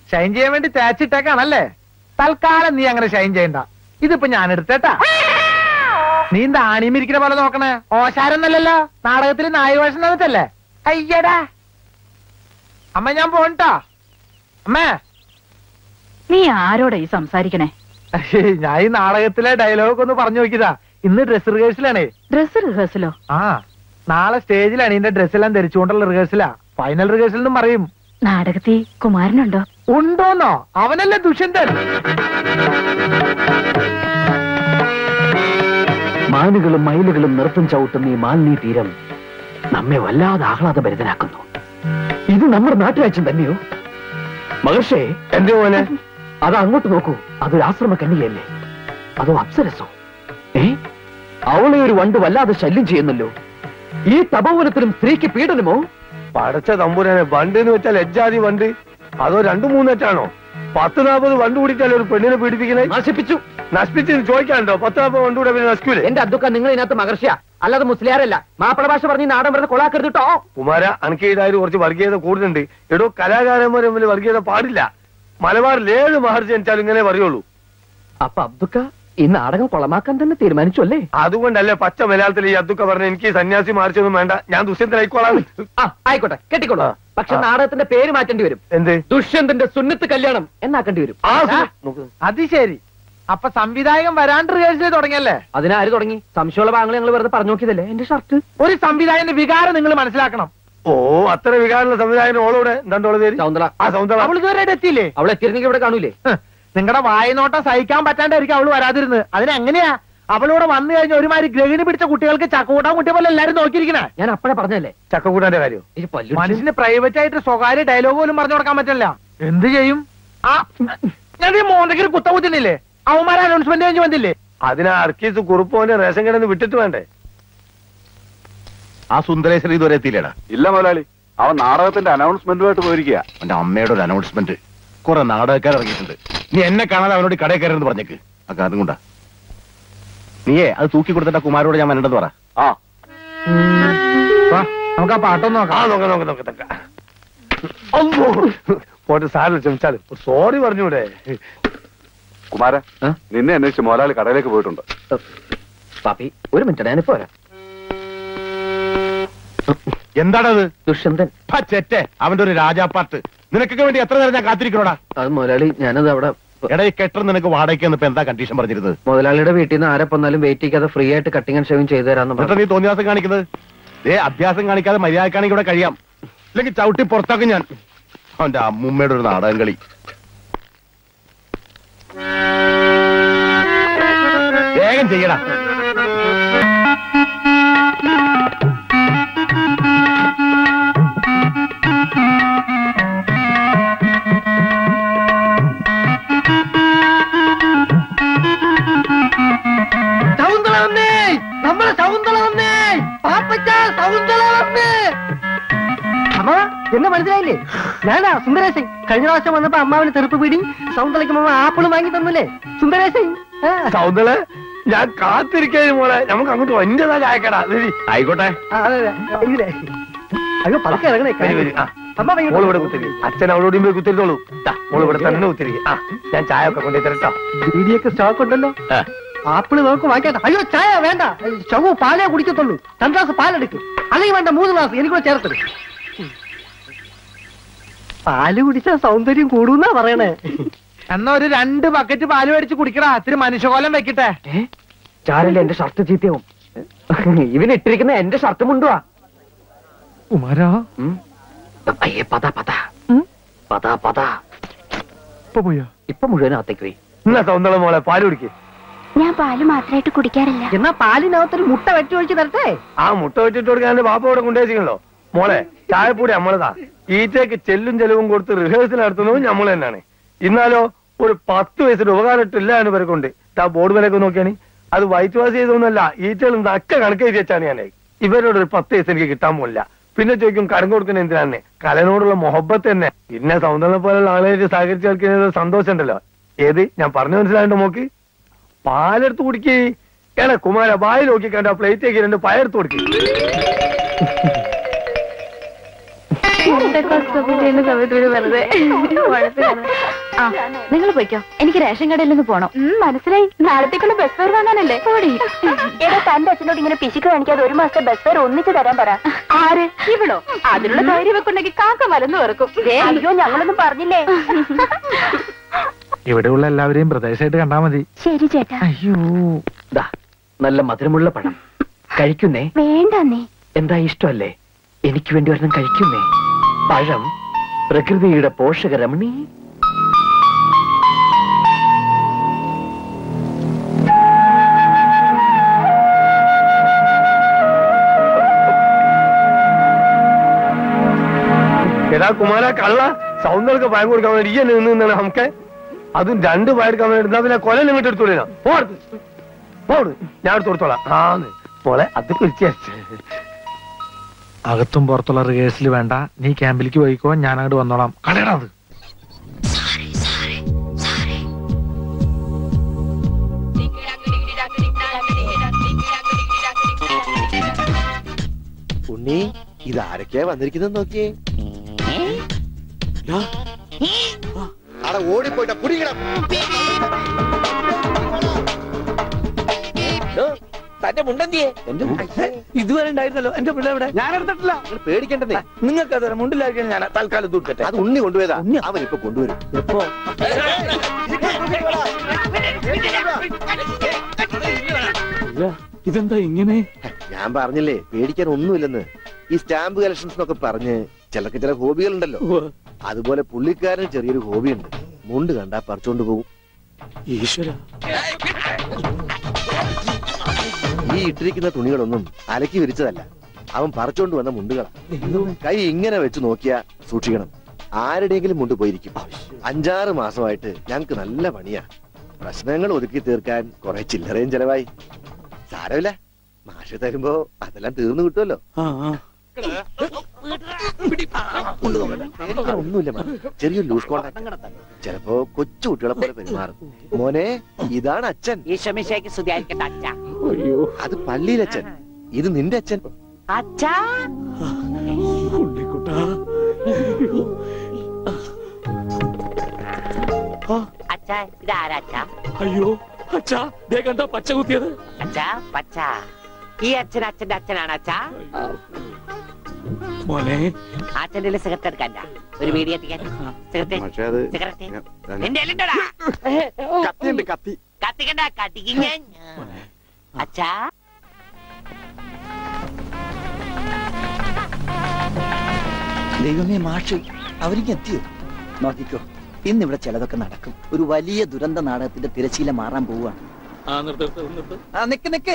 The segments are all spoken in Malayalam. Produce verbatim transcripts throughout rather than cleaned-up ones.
ഷൈൻ ചെയ്യാൻ വേണ്ടി തേച്ചിട്ടേക്കാണല്ലേ? തൽക്കാലം നീ അങ്ങനെ ഷൈൻ ചെയ്യണ്ട. ഇതിപ്പോ ഞാൻ എടുത്തേട്ടാ. നീ എന്താ ആണിമിരിക്കുന്ന പോലെ നോക്കണേ? ഓശാരൊന്നല്ലല്ലോ, നാടകത്തിൽ നായവേഷം തന്നിട്ടല്ലേ? അയ്യടാ അമ്മ, ഞാൻ പോണ്ടാ. അമ്മേ, നീ ആരോടാ ഈ സംസാരിക്കണേ? ഞാൻ ഈ നാടകത്തിലെ ഡയലോഗ് ഒന്ന് പറഞ്ഞു നോക്കിയതാ. ഇന്ന് ഡ്രസ് റിഹേഴ്സലാണേ. ഡ്രസ് റിഹേഴ്സലോ? ആ, നാളെ സ്റ്റേജിലാണ് ഇതിന്റെ ഡ്രസ്സെല്ലാം ധരിച്ചുകൊണ്ടുള്ള റിഹേഴ്സലാ. ഫൈനൽ റിഹേഴ്സൽ എന്നും പറയും. നാടകത്തിൽ കുമാരനുണ്ടോ? ഉണ്ടോന്നോ? അവനല്ലേ ദുഷ്യന്തൻ. മാനുകളും മയിലുകളും നൃത്തം ചവിട്ടുന്ന ഈ മാലിന്യ തീരം നമ്മെ വല്ലാതെ ആഹ്ലാദഭരിതനാക്കുന്നു. ഇത് നമ്മുടെ നാട്ടുരാജ്യം തന്നെയോ? മഹർഷേ, എന്റെ പോലെ അത് അങ്ങോട്ട് നോക്കൂ. അതൊരു ആശ്രമ കന്യകയല്ലേ? അതോ അപ്സരസോ? ഏ, അവളെ ഒരു വണ്ട് വല്ലാതെ ശല്യം ചെയ്യുന്നല്ലോ. ഈ തപോവനത്തിലും സ്ത്രീക്ക് പീഡനമോ? പടച്ച തമ്പുരാനെ, വണ്ട് എന്ന് വെച്ചാൽ എജ്ജാതി വണ്ട്. അതോ രണ്ടു മൂന്നെറ്റാണോ? പത്ത് നാൽപ്പത് വണ്ട് കൂടിയിട്ടല്ലേ ഒരു പെണ്ണിനെ പീഡിപ്പിക്കണേ? നശിപ്പിച്ചു. നശിപ്പിച്ച് ചോദിക്കാനുണ്ടോ? പത്ത് നാൽപ്പത് വണ്ട് കൂടെ പിന്നെ നശിക്കൂലേ? എന്റെ അദ്ദുക്ക, നിങ്ങൾ ഇതിനകത്ത് മഹർഷിയ അല്ലാതെ മുസ്ലിയാരല്ല. മാപ്പിള ഭാഷ പറഞ്ഞ് നാടൻ പറഞ്ഞ് കൊളാക്കരുത് കേട്ടോ. കുമാര, അനക്കേതായാലും കുറച്ച് വർഗീയത കൂടുതലുണ്ട്. എടോ, കലാകാരന്മാർ തമ്മിൽ വർഗീയത പാടില്ല. മലബാറിൽ ഏത് മഹർജി ജനിച്ചാലും ഇങ്ങനെ പറയുള്ളൂ. അപ്പൊ അബ്ദുക്ക ഈ നാടകം കൊളമാക്കാൻ തന്നെ തീരുമാനിച്ചു അല്ലേ? അതുകൊണ്ടല്ലേ പച്ച മലയാളത്തിൽ ഈ അദ്ദുക്ക പറഞ്ഞ എനിക്ക് സന്യാസി മാറിച്ചൊന്നും വേണ്ട, ഞാൻ ദുഷ്യന്തനായിക്കോളാം. ആ, ആയിക്കോട്ടെ, കെട്ടിക്കോളൂ. പക്ഷെ നാടകത്തിന്റെ പേര് മാറ്റേണ്ടി വരും. എന്ത്? ദുഷ്യന്തന്റെ സുന്നത്ത് കല്യാണം എന്നാക്കേണ്ടി വരും. അത് ശരി. അപ്പൊ സംവിധായകൻ വരാണ്ട് റിഹേഴ്സൽ തുടങ്ങിയല്ലേ? അതിനാര് തുടങ്ങി? സംശയമുള്ള ഭാഗങ്ങൾ ഞങ്ങൾ വെറുതെ പറഞ്ഞു നോക്കിയതല്ലേ. എന്റെ ഷർട്ട്. ഒരു സംവിധായകന്റെ വികാരം നിങ്ങൾ മനസ്സിലാക്കണം. ഓ, അത്ര വികാരമുള്ള സംവിധായകൻ ഓളോടെ എന്താണ്ടോളെ പേര്? സൗന്ദര. ആ, സൗന്ദര. അവൾ ഇതുവരെ എത്തിയില്ലേ? അവൾ എത്തിയിരുന്നെങ്കിൽ ഇവിടെ കാണൂലേ? നിങ്ങളുടെ വായനോട്ടം സഹിക്കാൻ പറ്റാണ്ടായിരിക്കും അവള് വരാതിരുന്നത്. അതിനെങ്ങനെയാ അവളോട് വന്നു കഴിഞ്ഞ ഒരുമാതിരി ഗ്രഹിണി പിടിച്ച കുട്ടികൾക്ക് ചക്കൂട്ടാൻ കുട്ടിയെ പോലെ എല്ലാരും നോക്കിയിരിക്കണേ. ഞാൻ അപ്പഴേ പറഞ്ഞല്ലേ ചക്കക്കൂട്ടാന്റെ കാര്യം. മനുഷ്യന് പ്രൈവറ്റ് ആയിട്ട് സ്വകാര്യ ഡയലോഗ് പോലും പറഞ്ഞു കൊടുക്കാൻ പറ്റില്ല. എന്ത് ചെയ്യും? ആ, ഞാൻ ഈ മോന്തയ്ക്ക് കുത്ത കുത്തുന്നില്ലേ? അവന്മാരെ അനൗൺസ്മെന്റ് കഴിഞ്ഞ് വന്നില്ലേ? അതിനാ അർക്കീസ് കുറുപ്പോന്റെ റേഷൻ കടന്ന് വിട്ടിട്ട് വേണ്ടേ? ആ സുന്ദരേശ്വരി ഇതുവരെ എത്തിയില്ലേടാ? ഇല്ല മുതലാളി, അവൻ നാടകത്തിന്റെ അനൗൺസ്മെന്റുമായിട്ട് പോയിരിക്കുക. അവന്റെ അമ്മയുടെ ഒരു അനൗൺസ്മെന്റ്. കുറെ നാടകക്കാർ ഇറങ്ങിയിട്ടുണ്ട്. നീ എന്നെ കാണാതെ അവനോട് കടയിൽ കയറെന്ന് പറഞ്ഞേക്ക്. ആ അതും കൊണ്ടാ. നീയേ അത് തൂക്കി കൊടുത്തിട്ട് കുമാരോട് ഞാൻ വരണ്ടെന്ന് പറ. ആ, നമുക്ക് ആ പാട്ടൊന്നും നോക്കാം. ആ, നോക്കാം നോക്കാം നോക്കത്തക്ക. പോട്ട് സാറിന് ക്ഷമിച്ചാലും സോറി പറഞ്ഞൂടെ? കുമാര, നിന്നെ അന്വേഷിച്ച് മുതലാളി കടയിലേക്ക് പോയിട്ടുണ്ട്. പാപ്പി, ഒരു മിനിറ്റ്, ഞാനിപ്പോ വരാം. എന്താണത്? ദുഷ്യന്തൻ. ചെറ്റെ, അവന്റെ ഒരു രാജാപ്പാട്ട്. നിനക്കൊക്കെ വേണ്ടി എത്ര നേരം ഞാൻ കാത്തിരിക്കണോടാ? അത് മുതലാളി, ഞാനത് അവിടെ. എടാ, ഈ കെട്ടർ നിനക്ക് വാടകയ്ക്ക് ഇപ്പൊ എന്താ കണ്ടീഷൻ പറഞ്ഞിരുന്നത്? മുതലാളിയുടെ വീട്ടിൽ നിന്ന് ആരെ വന്നാലും വെയിറ്റ് ചെയ്യാതെ ഫ്രീ ആയിട്ട് കട്ടിങ് ആൻഡ് ഷേവിംഗ് ചെയ്തു തരാന്ന് എന്നിട്ട് നീ തോന്നിയാസം കാണിക്കുന്നത്? ഏ, അഭ്യാസം കാണിക്കാതെ മര്യാദക്കാണെങ്കിൽ ഇവിടെ കഴിയാം. ഇല്ലെങ്കിൽ ചവിട്ടി പുറത്താക്കും ഞാൻ. അവന്റെ അമ്മൂമ്മയുടെ ഒരു നാടകം കളി. വേഗം ചെയ്യടാ. നമ്മളെ സൗന്ദര്യ വന്നേ, പാപ്പച്ച സൗന്ദര്യ വന്നേ. അമ്മ, എന്നെ മനസ്സിലായില്ലേ? ഞാനാ സുന്ദരേശൻ. കഴിഞ്ഞ പ്രാവശ്യം വന്നപ്പോ അമ്മാവിന് തെറുപ്പ് പിടി സൗന്ദര്യക്ക് അമ്മ ആപ്പിളും വാങ്ങി തന്നില്ലേ സുന്ദരേശൻ? സൗന്ദര്യ, ഞാൻ കാത്തിരിക്കുന്നു മോളെ. നമുക്ക് അങ്ങോട്ട് വന്റതാ ചായക്കടാ. ആയിക്കോട്ടെ. അയ്യോ, പതുക്കെ ഇറങ്ങണേ. അമ്മ മോള് ഇവിടെ കുത്തിരി. അച്ഛൻ അവളോട് പോയി കുത്തിരുന്നോളൂ. മോള് ഇവിടെ തന്നെ കുത്തിരി. ആ, ഞാൻ ചായ ഒക്കെ കൊണ്ടു തരട്ടോ. ബീഡിയൊക്കെ സ്റ്റോക്ക് ഉണ്ടല്ലോ. ആപ്പിള് നമുക്ക് വാങ്ങിക്കട്ടെ. അയ്യോ, ചായ വേണ്ട. ചവു പാലേ കുടിക്കത്തുള്ളൂ. രണ്ട് ഗ്ലാസ് പാലെടുക്കും. അല്ലെങ്കിൽ വേണ്ട, മൂന്ന് ഗ്ലാസ് എനിക്കൂടെ ചേർത്തത്. പാല് കുടിച്ചാൽ സൗന്ദര്യം കൂടുന്നാ പറയണേ. എന്നാ ഒരു രണ്ട് ബക്കറ്റ് പാല് മേടിച്ച് കുടിക്കടാ. ഇത്തിരി മനുഷ്യകോലം വെക്കട്ടെ. ചാരല്ലേ, എന്റെ ഷർട്ട് ചീത്തയാവും. ഇവനിട്ടിരിക്കുന്ന എന്റെ ഷർട്ട് മുണ്ടുവാ. കുമാരാ, അയ്യേ, പതാ പതാ പതാ പതാ. ഇപ്പൊ പോയാ? ഇപ്പൊ മുഴുവനകത്തേക്ക് പോയി. എന്നാ സൗന്ദര്യ മോളെ, പാല് കുടിക്കേ. ഞാൻ പാല് മാത്രമായിട്ട് കുടിക്കാറില്ല. എന്നാ പാലിനകത്തൊരു മുട്ട വെട്ടി ഒഴിച്ച് തരട്ടെ? ആ, മുട്ട വെച്ചിട്ട് കൊടുക്കാൻ ബാപ്പ ഇവിടെ കൊണ്ടുവച്ചിക്കണല്ലോ. മോളെ, ചായപ്പൊടി നമ്മളതാ. ഈറ്റയ്ക്ക് ചെല്ലും ചെലവും കൊടുത്ത് റിഹേഴ്സൽ നടത്തുന്നതും നമ്മൾ തന്നെയാണ്. ഇന്നാലോ ഒരു പത്ത് വയസ്സിന് ഉപകാരമില്ല എന്ന് പേരെക്കൊണ്ട് ആ ബോർഡ് വിലയൊക്കെ നോക്കിയാണ്. അത് വൈറ്റ് വാഷ് ചെയ്തൊന്നുമല്ല, ഈറ്റകളും നക്ക കണക്ക് എഴുതി വെച്ചാണ് ഞാൻ. ഇവരോട് ഒരു പത്ത് വയസ്സ് എനിക്ക് കിട്ടാൻ പോലില്ല. പിന്നെ ചോദിക്കും കരം കൊടുക്കുന്ന എന്തിനാണ്? കലനോടുള്ള മൊഹബത്ത് തന്നെ. പിന്നെ സൗന്ദര്യ പോലുള്ള ആളുകളായിട്ട് സഹകരിച്ച് കളിക്കുന്ന സന്തോഷം ഉണ്ടല്ലോ. ഏത് ഞാൻ പറഞ്ഞു മനസ്സിലായിട്ട് നോക്ക്. പാലെടുത്ത് കുടിക്കേ. ഏടാ കുമാര, വായി നോക്കി കണ്ട പ്ലേറ്റേക്ക് രണ്ട് പയർത്ത് കൊടുക്കേ. ആ നിങ്ങൾ പോയിക്കോ, എനിക്ക് റേഷൻ കടയിൽ നിന്ന് പോണം. മനസ്സിലായി, നാളത്തേക്കുള്ള ബസ് ഫെയർ വാങ്ങാനല്ലേ. എടാ തന്റെ അച്ഛനോട് ഇങ്ങനെ പിശുക്ക് കാണിക്കാതെ ഒരു മാസത്തെ ബസ് ഫെയർ ഒന്നിച്ച് തരാൻ പറ. ആര്? ഇവിടോ? അതിനുള്ള ധൈര്യം വെക്കുണ്ടെങ്കിൽ കാക്ക മലന്ന് വെറുക്കും. അയ്യോ ഞങ്ങളൊന്നും പറഞ്ഞില്ലേ. ഇവിടെയുള്ള എല്ലാവരെയും പ്രദേശമായിട്ട് കണ്ടാ മതി. ശരി ചേട്ടാ. അയ്യോ ദാ നല്ല മധുരമുള്ള പഴം കഴിക്കുന്നേ. വേണ്ടന്നേ. എന്താ ഇഷ്ടമല്ലേ? എനിക്ക് വേണ്ടി ഒരെണ്ണം കഴിക്കുന്നേ. പഴം പ്രകൃതിയുടെ പോഷകരമണി. എടാ കുമാര കള്ള സൗന്ദര്യമൊക്കെ പയം കൊടുക്കാൻ വേണ്ടി ഈ നിന്ന് നിന്നാണ് നമുക്ക്. അതും രണ്ട് പയെടുക്കാൻ വേണ്ടി എടുത്താ പിന്നെ കൊല നിങ്ങോട്ട് എടുത്തോളൂ. പോട് ഞാൻ എടുത്ത് കൊടുത്തോളാം. ആന്ന് മോളെ അത് പിടിച്ചു. അകത്തും പുറത്തുള്ള റിഹേഴ്സൽ വേണ്ട, നീ ക്യാമ്പിലേക്ക് പോയിക്കോ, ഞാൻ അങ്ങോട്ട് വന്നോളാം. കളയടാ അത്. ഉണ്ണി ഇതാരൊക്കെയാ വന്നിരിക്കുന്നത് നോക്കിയേ. അവിടെ ഓടിപ്പോയിട്ട കുടിക്കണം. തന്റെ മുണ്ടെന്തിയെ? ഇതുവരെ ഉണ്ടായിരുന്നല്ലോ എന്റെ പിള്ളേ ഇവിടെ. ഞാൻ എടുത്തിട്ടില്ല. പേടിക്കണ്ടേ, നിങ്ങൾക്ക് അത് മുണ്ടിലായിരിക്കും. ഞാൻ തൽക്കാലം തൂക്കട്ടെ. അത് ഉണ്ണി കൊണ്ടുപോയതാ. അവൻ ഇപ്പൊ കൊണ്ടുവരും. എപ്പോ? ഇതെന്താ ഇങ്ങനെ? ഞാൻ പറഞ്ഞില്ലേ പേടിക്കാൻ ഒന്നുമില്ലെന്ന്. ഈ സ്റ്റാമ്പ് കളക്ഷൻസ് എന്നൊക്കെ പറഞ്ഞ് ചിലർക്ക് ചില ഹോബികളുണ്ടല്ലോ. അതുപോലെ പുള്ളിക്കാരന് ചെറിയൊരു ഹോബിയുണ്ട്. മുണ്ട് കണ്ടാ പറിച്ചോണ്ട് പോകും. ഈശ്വര, ഈ ഇട്ടിരിക്കുന്ന തുണികളൊന്നും അലക്കി വിരിച്ചതല്ല, അവൻ പറിച്ചോണ്ട് വന്ന മുണ്ടുകളാ. കൈ ഇങ്ങനെ വെച്ച് നോക്കിയാ സൂക്ഷിക്കണം, ആരുടെയെങ്കിലും മുണ്ട് പോയിരിക്കും. അഞ്ചാറ് മാസമായിട്ട് ഞങ്ങക്ക് നല്ല പണിയാ. പ്രശ്നങ്ങൾ ഒതുക്കി തീർക്കാൻ കുറെ ചില്ലറയും ചെലവായി. സാരമില്ല, മാഷ് തരുമ്പോ അതെല്ലാം തീർന്നു കിട്ടുമല്ലോ. ഒന്നുമില്ല, ചെറിയൊരു ലൂസ് കോണ്ടാക്ട്. ചിലപ്പോ കൊച്ചു കുട്ടികളെ പോലെ പെരുമാറും. മോനെ ഇതാണ് അച്ഛൻ. അത് പള്ളിയിലച്ഛൻ, ഇത് നിന്റെ അച്ഛൻ. അയ്യോ അച്ഛാ, ദേ കണ്ട പച്ച കുത്തിയത്. അച്ഛാ പച്ച, ഈ അച്ഛൻ അച്ഛന്റെ അച്ഛനാണ് അച്ഛാ. മോനെ അച്ഛൻ്റെ സിഗരറ്റ് എടുക്കാൻ ഒരു വീഡിയോ എത്തിക്കാൻ. കത്തിയുണ്ട്, കത്തി കത്തിക്കണ്ട, കത്തിക്കും ഞാൻ. അച്ഛാ ദൈവമേ മാഷ്, അവർക്ക് എത്തിയോ? നോക്കിക്കോ, ഇന്നിവിടെ ചിലതൊക്കെ നടക്കും. ഒരു വലിയ ദുരന്ത നാടകത്തിന്റെ തിരശീല മാറാൻ പോവുകയാണ്. നിക്ക് നിക്ക്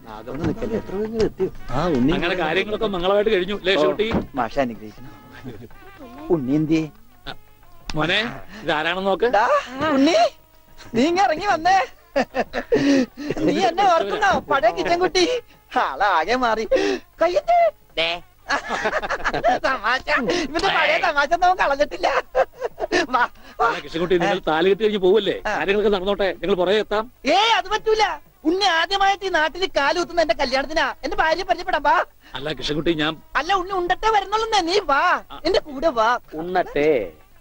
കാര്യങ്ങളൊക്കെ മംഗളമായിട്ട് കഴിഞ്ഞു. മാഷ അനുഗ്രഹിക്കണം. ഉണ്ണി എന്തിയെ? മോനെ ഇതാരാണെന്ന് നോക്ക്. ഉണ്ണി നീ ഇങ്ങ ഇറങ്ങി വന്നേ. നീ എന്നെ ഓർക്കുന്നോ? പഴയ കിച്ചൻ കുട്ടി ആളാകെ മാറി. കയ്യത്തെ തമാശ, ഇവന്റെ പഴയ തമാശ നമുക്ക് കളഞ്ഞിട്ടില്ല. കൃഷ്ണൻകുട്ടി, നിങ്ങൾ താലി കെട്ടി കഴിഞ്ഞ് പോവല്ലേ? കാര്യങ്ങളൊക്കെ നടന്നോട്ടെ, ഞങ്ങൾ പുറകെ എത്താം. ഏ അത് പറ്റൂല. ഉണ്ണി ആദ്യമായിട്ട് ഈ നാട്ടിൽ കാലുകുത്തുന്ന എന്റെ കല്യാണത്തിനാ. എന്റെ ഭാര്യ പരിചയപ്പെടാം. വാ. അല്ല കൃഷ്ണൻകുട്ടി, ഞാൻ അല്ല ഉണ്ണി ഉണ്ടട്ടെ വരുന്നുള്ളൂ. നീ വാ, എന്റെ കൂടെ വാ. ഉണ്ണട്ടെ.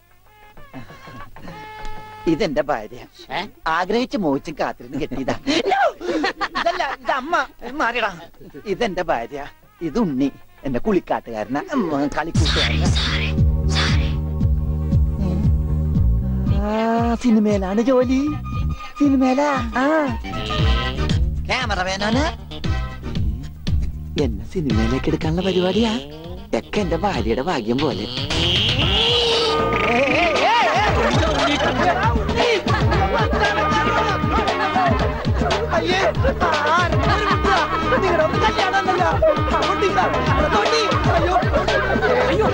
ഇതെന്റെ ഭാര്യ, ആഗ്രഹിച്ച് മോഹിച്ചും കാത്തിരുന്ന് കെട്ടിയതാ. ഇതല്ല, ഇത് അമ്മ. മാറിയടാ. ഇതെന്റെ ഭാര്യ, ഇത് ഉണ്ണി, എന്റെ കുളിക്കാട്ടുകാരന, കളിക്കൂട്ടുകാരന. സിനിമയിലാണ് ജോലി. സിനിമയിലാ. ക്യാമറമാനാണ്. എന്നെ സിനിമയിലേക്ക് എടുക്കാനുള്ള പരിപാടിയാ. ഒക്കെ എന്റെ ഭാര്യയുടെ ഭാഗ്യം പോലെ. നിങ്ങളുടെ കല്യാണമല്ലോ. അയ്യോ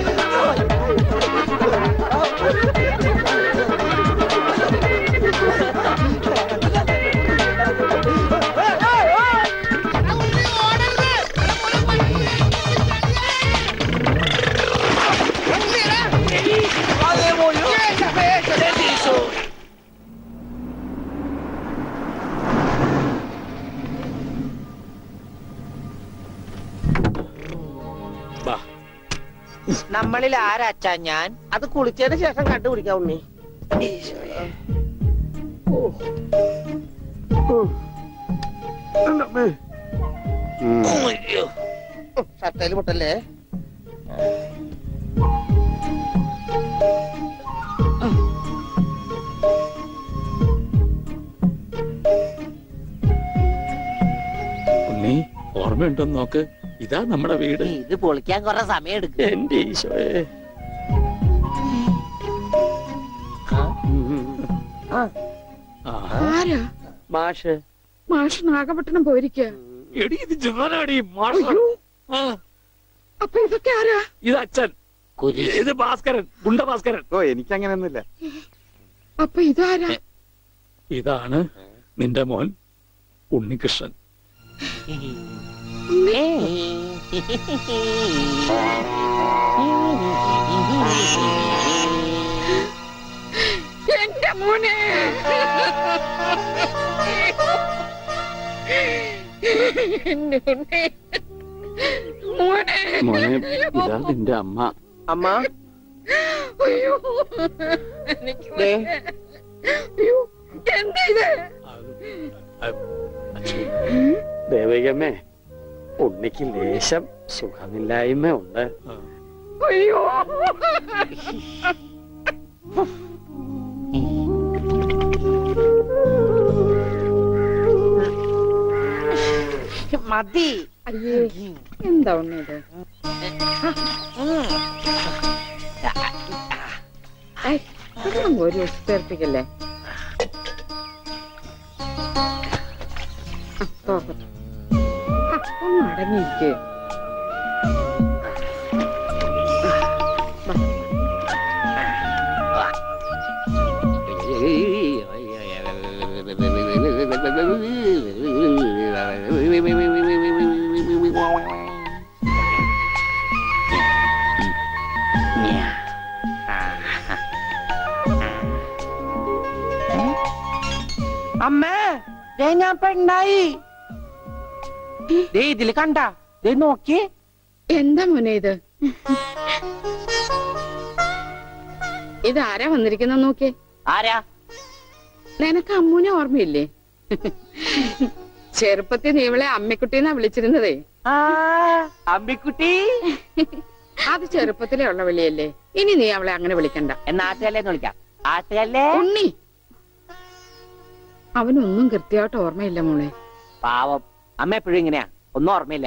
നമ്മളിൽ ആരാച്ചാ ഞാൻ? അത് കുളിച്ചതിന് ശേഷം കണ്ടുപിടിക്കാം ഉണ്ണി. ഷട്ടയില് പൊട്ടല്ലേ? ഉണ്ണി ഓർമ്മയുണ്ടോന്ന് നോക്ക്. ഇതാ നമ്മുടെ വീട്. ഇത് പൊളിക്കാൻ കുറെ സമയം എടുക്കും. എന്റെ ഈശോയെ. ആരാ? മാഷ്. മാഷ് നാഗപട്ടണം പോയിരിക്കുക. എടി ഇത് ജോനാടി മാഷ്. അപ്പൊ ഇതൊക്കെ ആരാ? ഇത് അച്ഛൻ. ഇത് ഭാസ്കരൻ, ഗുണ്ട ഭാസ്കരൻ. ഓ എനിക്ക് അങ്ങനെയൊന്നുമില്ല. അപ്പൊ ഇതാരാ? ഇതാണ് നിന്റെ മോൻ ഉണ്ണികൃഷ്ണൻ. എന്റെ മോനെ. മോനെ ഇതാ നിന്റെ അമ്മ. അമ്മ അയ്യോ എന്താ ഇത്? ദേവകമ്മേ, ഉണ്ണിക്ക് ലേശം സുഖമില്ലായ്മ ഉണ്ട്. അയ്യോ മതി. അയ്യേ എന്താ ഉണ്ണിയത്? ഒരു ഉസ്തേർപ്പിക്കല്ലേ? ഒന്ന് അടങ്ങിയിരിക്കേ. അമ്മേ, ഞാൻ പെണ്ണായി. ഇതില് കണ്ട നോക്കി. എന്താ മോനെ ഇത്? ഇതാരാ വന്നിരിക്കുന്ന നോക്കിയേ. ആരാ? നിനക്ക് അമ്മൂനെ ഓർമ്മയില്ലേ? ചെറുപ്പത്തിൽ നീ ഇവളെ അമ്മിക്കുട്ടിന്നാ വിളിച്ചിരുന്നതേ. അമ്മിക്കുട്ടി അത് ചെറുപ്പത്തിലേ ഉള്ള വിളിയല്ലേ. ഇനി നീ അവളെ അങ്ങനെ വിളിക്കണ്ട. എന്നാ ആട്ടുകല്ലേന്ന് വിളിക്കാം. ആട്ടുകല്ലേ. ഉണ്ണി, അവനൊന്നും കൃത്യമായിട്ട് ഓർമ്മയില്ല മോളെ. പാവം അമ്മ എപ്പോഴും ഇങ്ങനെയാ, ഒന്നും ഓർമ്മയില്ല.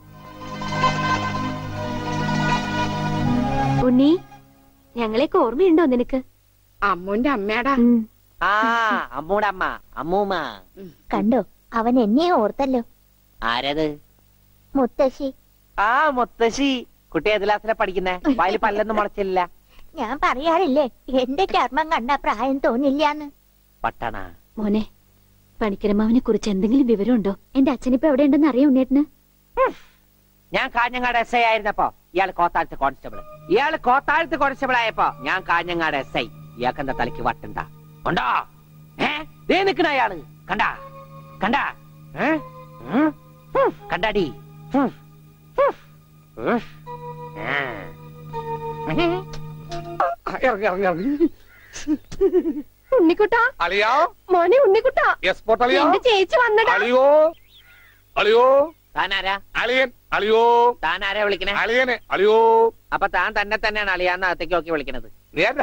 ഉണ്ണി, ഞങ്ങളെയൊക്കെ ഓർമ്മയുണ്ടോ നിനക്ക്? അമ്മൂന്റെ അമ്മയാടാ. ആ അമ്മൂടെ അമ്മ, അമ്മൂമ്മ. കണ്ടോ, അവൻ എന്നെ ഓർത്തല്ലോ. ആരത്? മുത്തശ്ശി. ആ മുത്തശ്ശി. കുട്ടി ഏത് ക്ലാസ്സിലാ പഠിക്കുന്നേ? വായിൽ പല്ലൊന്നും മുളച്ചില്ല. ഞാൻ പറയാറില്ലേ, എന്റെ ചർമ്മം കണ്ട പ്രായം തോന്നില്ലാന്ന്. പട്ടണ മോനെ, പണിക്കരമാവിനെ കുറിച്ച് എന്തെങ്കിലും വിവരമുണ്ടോ? എന്റെ അച്ഛനിപ്പോ എവിടെ ഉണ്ടെന്ന് അറിയാം ഉണ്ണേട്ടന്? ഞാൻ കാഞ്ഞങ്ങാട് എസ് ഐ ആയിരുന്നപ്പോ ഇയാള് കോത്താഴത്ത് കോൺസ്റ്റബിൾ. ഇയാള് കോത്താഴത്ത് കോൺസ്റ്റബിൾ ആയപ്പോ ഞാൻ കാഞ്ഞങ്ങാട് എസ് ഐ. ഇയാൾക്ക് എന്താ തലയ്ക്ക് വട്ടുണ്ട? ഉണ്ടോ? ഏ ദേ നിക്കണ അയാള്. കണ്ടാ കണ്ടാ കണ്ടാടി. ഉണ്ണിക്കുട്ടാ, അളിയാ മോനെ ഉണ്ണിക്കുട്ടാ. എസ്പോർട്ട് അളിയാ. എന്റെ ചേച്ചി വന്നടാ. അളിയോ അളിയോ. താനാരാ? അളിയൻ. അളിയോ. താനാരാ വിളിക്കണേ? അളിയനെ. അളിയോ. അപ്പൊ താൻ തന്നെ തന്നെയാണ് അളിയാന്ന് അകത്തേക്ക് നോക്കി വിളിക്കണത്. നീ എന്താ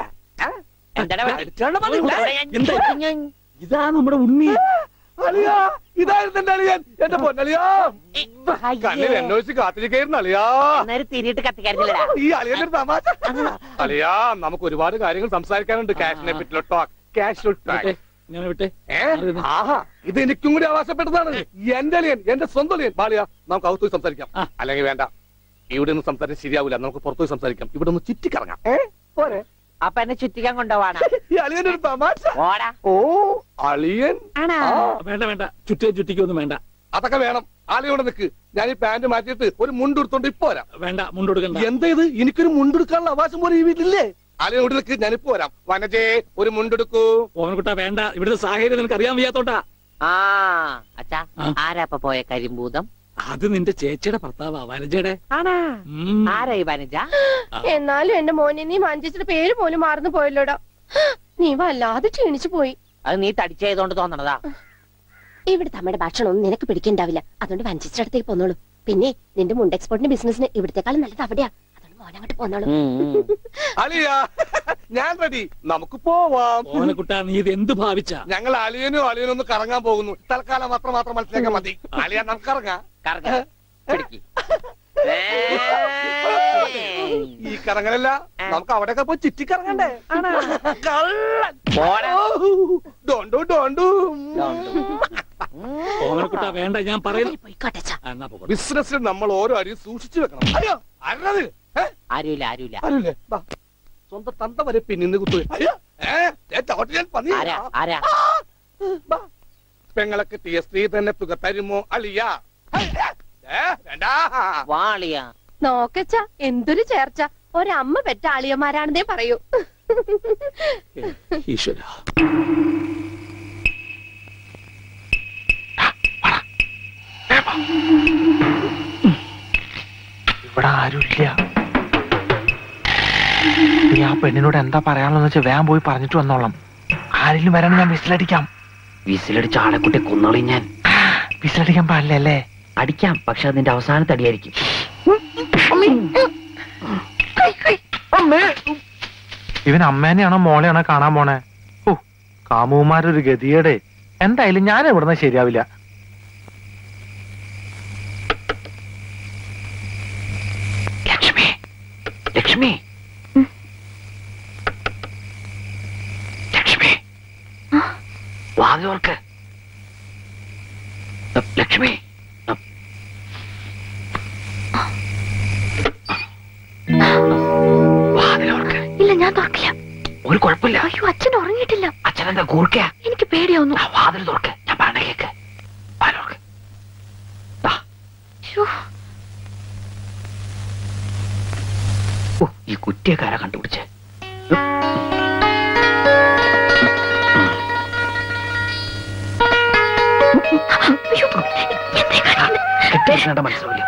ഇതാ നമ്മുടെ ഉണ്ണി. അളിയാ, ഇതായിരുന്നു എന്റെ അളിയൻ. എന്റെ പൊന്നളിയാ, കണ്ണിൽ എന്നോച്ച് കാത്തിരിക്കായിരുന്നു അളിയാ. തിരിയിട്ട് കത്തിക്കാറില്ല ഈ അളിയന്റെ തമാശ. അളിയാ, നമുക്ക് ഒരുപാട് കാര്യങ്ങൾ സംസാരിക്കാനുണ്ട്. കാഷിനെ പറ്റിയുള്ള ടോക്ക്, കാഷ്വൽ ടോക്ക്. ആഹാ, ഇത് എനിക്കും കൂടി അവകാശപ്പെട്ടതാണ്. എന്റെ അളിയൻ, എന്റെ സ്വന്തം അളിയൻ. ബാലിയ, നമുക്ക് അകത്തുപോയി സംസാരിക്കാം. അല്ലെങ്കിൽ വേണ്ട, ഇവിടെ നിന്ന് സംസാരിക്കാൻ ശരിയാവില്ല. നമുക്ക് പുറത്തുപോയി സംസാരിക്കാം. ഇവിടെ ഒന്ന് ചുറ്റിക്കറങ്ങാം. ഏ പോരെ? അപ്പൊ എന്നെ ചുറ്റിക്കാൻ കൊണ്ടുപോവാണ്. ഈ അളിയന്റെ ഒരു തമാശ. ഓടാ. ഓ അളിയൻ. വേണ്ട വേണ്ട, ചുറ്റേ ചുറ്റിക്കൊന്നും വേണ്ട. അതൊക്കെ വേണം. ആളിയോടെ നിൽക്ക്. ഞാൻ ഈ പാന്റ് മാറ്റിയിട്ട് ഒരു മുണ്ടെടുത്തോണ്ട് ഇപ്പൊ വരാം. വേണ്ട, മുണ്ടെടുക്കണ്ട. എന്താ ഇത്? എനിക്കൊരു മുണ്ടെടുക്കാനുള്ള അവകാശം പോലെ ഈ വീട്ടിലില്ലേ? ആളിയോട് നിൽക്ക്, ഞാനിപ്പോ വരാം. വനജേ, ഒരു മുണ്ടെടുക്കൂ. ഓമനക്കുട്ടാ വേണ്ട, ഇവിടുത്തെ സാഹചര്യം നിനക്ക് അറിയാൻ വയ്യാത്തോട്ടാ. ആ അച്ഛാ, ആരാപ്പ പോയ കരിമ്പൂതം? അത് നിന്റെ ചേച്ചിയുടെ ഭർത്താവാ വനജയുടെ. ആണാ? ആരായി വനജ? എന്നാലും എന്റെ മോനെ നീ മഞ്ചേച്ചിയുടെ പേര് പോലും മാറുന്നു പോയല്ലോടാ. നീ വല്ലാതെ ക്ഷീണിച്ചു പോയി. അത് നീ തടിച്ചതുകൊണ്ട് തോന്നണതാ. ഇവിടുത്തെ അമ്മയുടെ ഭക്ഷണം ഒന്നും നിനക്ക് പിടിക്കണ്ടാവില്ല. അതുകൊണ്ട് വഞ്ചേച്ചിയുടെ അടുത്തേക്ക് പോന്നോളൂ. പിന്നെ നിന്റെ മുണ്ട് എക്സ്പോർട്ടിന്റെ ബിസിനസിന് ഇവിടത്തെക്കാളും നല്ലത് അവിടെയാ. അതുകൊണ്ട് മോനങ്ങോട്ട് പോന്നോളൂ. അലിയ ഞാൻ റെഡി, നമുക്ക് പോവാം. ഓനക്കുട്ടാ നീ ഇത് എന്ത് ഭാവിച്ച? ഞങ്ങൾ അലിയനും അലിയനും ഒന്ന് കറങ്ങാൻ പോകുന്നു. തൽക്കാലം മാത്രം മാത്രം മനസ്സിലാക്കാൻ മതി. അലിയ നമുക്ക് ഇറങ്ങാം. ഈ കറങ്ങലല്ല, നമുക്ക് അവിടെയൊക്കെ പോയി ചുറ്റിക്കറങ്ങണ്ടേ? ഡോണ്ടു ഡോണ്ടു ഓനക്കുട്ടാ വേണ്ട, ഞാൻ പറയുന്നു. ബിസിനസ്സിൽ നമ്മൾ ഓരോ അരിയും സൂക്ഷിച്ചു വെക്കണം. അയ്യോ ആരത്? ആരുമില്ല ആരുമില്ല ആരുമില്ലേ? സ്വന്തം തന്ത വരെ പിന്നിന്ന് കുത്തു. പെങ്ങളെ കിട്ടിയ സ്ത്രീ തന്നെ തുക തരുമോ അലിയ? നോക്കച്ച എന്തൊരു ചേർച്ച. ഒരമ്മ പെറ്റ ആളിയന്മാരാണെന്നേ പറയൂ. ഈശ്വര, ഇവിടെ ആരുമില്ല. നീ ആ പെണ്ണിനോട് എന്താ പറയാനുള്ളതെന്ന് വെച്ചാൽ വേഗം പോയി പറഞ്ഞിട്ട് വന്നോളാം. ആരെങ്കിലും വരാൻ ഞാൻ വിസിലടിക്കാം. വിസിലടിച്ച ആളെക്കുട്ടി കൊന്നോളി ഞാൻ. വിസിലടിക്കാൻ പാടില്ലല്ലേ? അടിക്കാം, പക്ഷെ അതിന്റെ അവസാനത്തെ അടിയായിരിക്കും. ഇവൻ അമ്മേനെയാണോ മോളെയാണോ കാണാൻ പോണേ? ഓ കാമുമാരൊരു ഗതിയുടെ. എന്തായാലും ഞാൻ ഇവിടുന്ന് ശരിയാവില്ല. ലക്ഷ്മി, ലക്ഷ്മി, ലക്ഷ്മി, വാതിലോർക്ക്. ലക്ഷ്മി, വാതിലോർക്ക്. ഇല്ല, ഞാൻ തുറക്കില്ല. ഒരു കുഴപ്പമില്ല. അയ്യോ, അച്ഛൻ ഉറങ്ങിയിട്ടില്ല. അച്ഛനെന്താ കൂർക്ക? എനിക്ക് പേടിയാവുന്നു. വാതിൽ തുറക്ക്, ഞാൻ പറഞ്ഞ കേക്ക്. വാതിലോർക്ക്. ഈ കുറ്റിയക്കാരെ കണ്ടുപിടിച്ച് മനസ്സിലാവില്ല.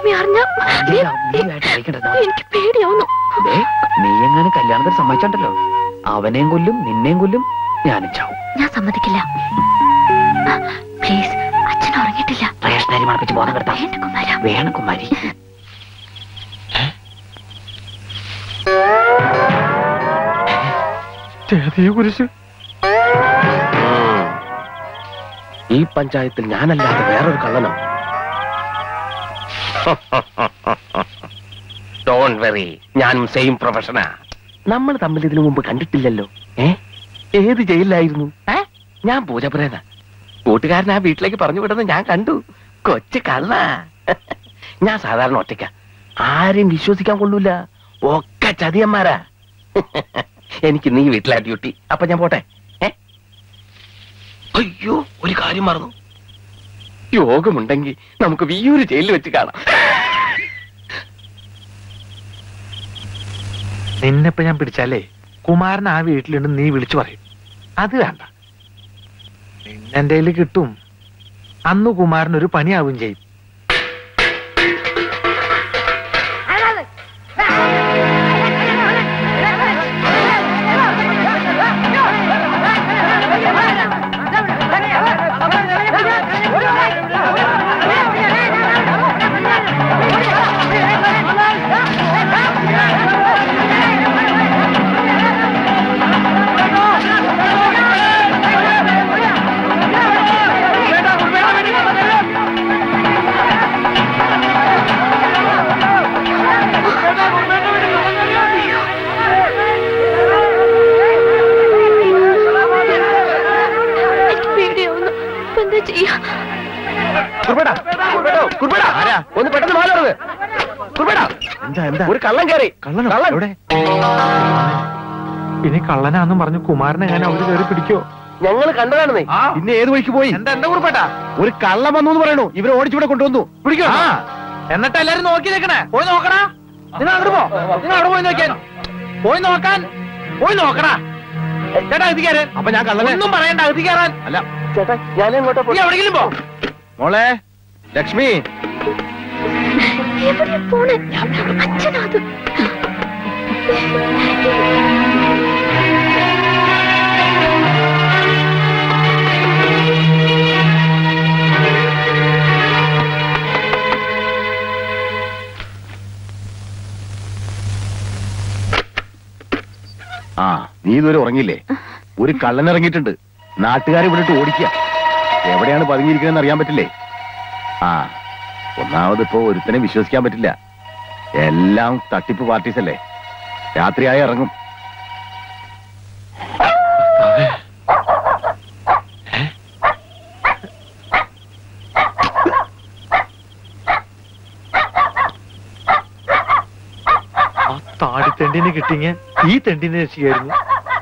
എനിക്ക് പേടിയാവുന്നു. നീ എങ്ങനെ കല്യാണത്തിന് സമ്മതിച്ചോ അവനെയും കൊല്ലും നിന്നെയും കൊല്ലും ഞാനും ചാവും. ഞാൻ സമ്മതിക്കില്ല. പ്ലീസ്, അച്ഛൻ ഉറങ്ങിയിട്ടില്ല. റേഷനരി മണപ്പിച്ച് ബോധം കെടുത്താം. വേണം കുമാരി. ഈ പഞ്ചായത്തിൽ ഞാനല്ലാതെ വേറൊരു കള്ളനോ? ഡോണ്ട് വെറി, ഞാനും സെയിം പ്രൊഫഷനാ. നമ്മൾ തമ്മിൽ ഇതിനു മുമ്പ് കണ്ടിട്ടില്ലല്ലോ. ഏ ഏത് ജയിലിലായിരുന്നു? ഞാൻ പൂജപ്രേത. കൂട്ടുകാരൻ ആ വീട്ടിലേക്ക് പറഞ്ഞു വിടുന്നത് ഞാൻ കണ്ടു. കൊച്ചു കള്ള. ഞാൻ സാധാരണ ഒറ്റയ്ക്ക, ആരെയും വിശ്വസിക്കാൻ കൊള്ളൂല. ഒക്കെ ചതിയന്മാരാ. എനിക്ക് നീ വീട്ടിലാ ഡ്യൂട്ടി. അപ്പൊ ഞാൻ പോട്ടെ. ഏ അയ്യോ, ഒരു കാര്യം മറന്നു. യോഗമുണ്ടെങ്കിൽ നമുക്ക് വിയ്യൂര് ജയിലിൽ വെച്ച് കാണാം. നിന്നെപ്പോ ഞാൻ പിടിച്ചാലേ കുമാരൻ ആ വീട്ടിലുണ്ട് നീ വിളിച്ചു പറയും. അത് വേണ്ട, നിന്നെന്റെ കയ്യിൽ കിട്ടും. അന്ന് കുമാരൻ ഒരു പണിയാവും ചെയ്യും. ഒന്ന് പെട്ടെന്ന് മാറുന്നത്. ഒരു കള്ളൻ കയറി. കള്ളൻ ഇനി കള്ളനാന്നും പറഞ്ഞു കുമാരനെ ഞാൻ അവിടെ കയറി പിടിക്കോ? ഞങ്ങൾ കണ്ടതാണെന്നേ. പിന്നെ ഏത് വഴിക്ക് പോയി? എന്താ എന്താ കുറിപ്പേട്ടാ? ഒരു കള്ളം വന്നു എന്ന് പറയണു. ഇവരെ ഓടിച്ചിവിടെ കൊണ്ടുവന്നു. പിടിക്കോ? എന്നിട്ട് എല്ലാരും നോക്കി നിൽക്കണേ. പോയി നോക്കണ. നിങ്ങൾ അങ്ങോട്ട് പോ. നിങ്ങൾ അവിടെ പോയി നോക്കിയാൽ പോയി നോക്കാൻ പോയി നോക്കണ. ചേട്ടാ അകത്തി കയറാൻ. അപ്പൊ ഞാൻ കള്ളനെ ഒന്നും പറയണ്ട. അകത്തി കയറാൻ. അല്ല ചേട്ടാ, ഞാൻ എങ്ങോട്ടാ? എവിടെയെങ്കിലും പോ. മോളെ ലക്ഷ്മി എവിടെയാ പോണേ? അച്ഛനാത്. ആ നീ ഇതുവരെ ഉറങ്ങിയില്ലേ? ഒരു കള്ളൻ ഇറങ്ങിയിട്ടുണ്ട്. നാട്ടുകാരെ വിട്ടിട്ട് ഓടിക്കുക. എവിടെയാണ് പതുങ്ങിയിരിക്കുന്നതെന്ന് അറിയാൻ പറ്റില്ലേ? ആ ഒന്നാമത് ഇപ്പോ ഒരുത്തനെ വിശ്വസിക്കാൻ പറ്റില്ല. എല്ലാം തട്ടിപ്പ് പാർട്ടീസ് അല്ലേ. രാത്രിയായി ഇറങ്ങും. ആ താടിത്തെണ്ടിനെ കിട്ടിങ്ങ ഈ തെണ്ടിനെ രക്ഷിക്കായിരുന്നു.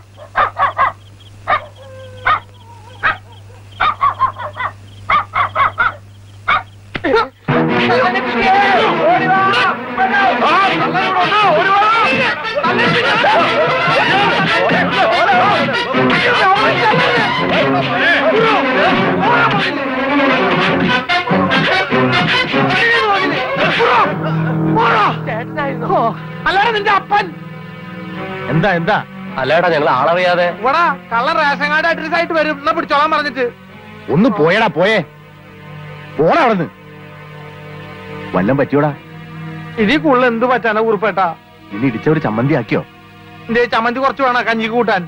അല്ലാതെ നിന്റെ അപ്പൻ എന്താ എന്താ അല്ലേടാ ഞങ്ങൾ ആളറിയാതെ ഇവിടെ കള്ളൻ റേഷൻ കാർഡ് അഡ്രസ് ആയിട്ട് വരും. എന്നാ പിടിച്ചോളാൻ പറഞ്ഞിട്ട് ഒന്ന് പോയടാ. പോയേ പോടാ അവിടുന്ന്. വല്ലം പറ്റിയോടാ? ഇനി കൂടുതൽ എന്ത് പറ്റാനാ കുറിപ്പേട്ടാ? ഇനി ഇടിച്ചവര് ചമ്മന്തി ആക്കിയോ? എന്റെ ചമ്മന്തി കുറച്ച് വേണം കഞ്ഞിക്ക് കൂട്ടാൻ.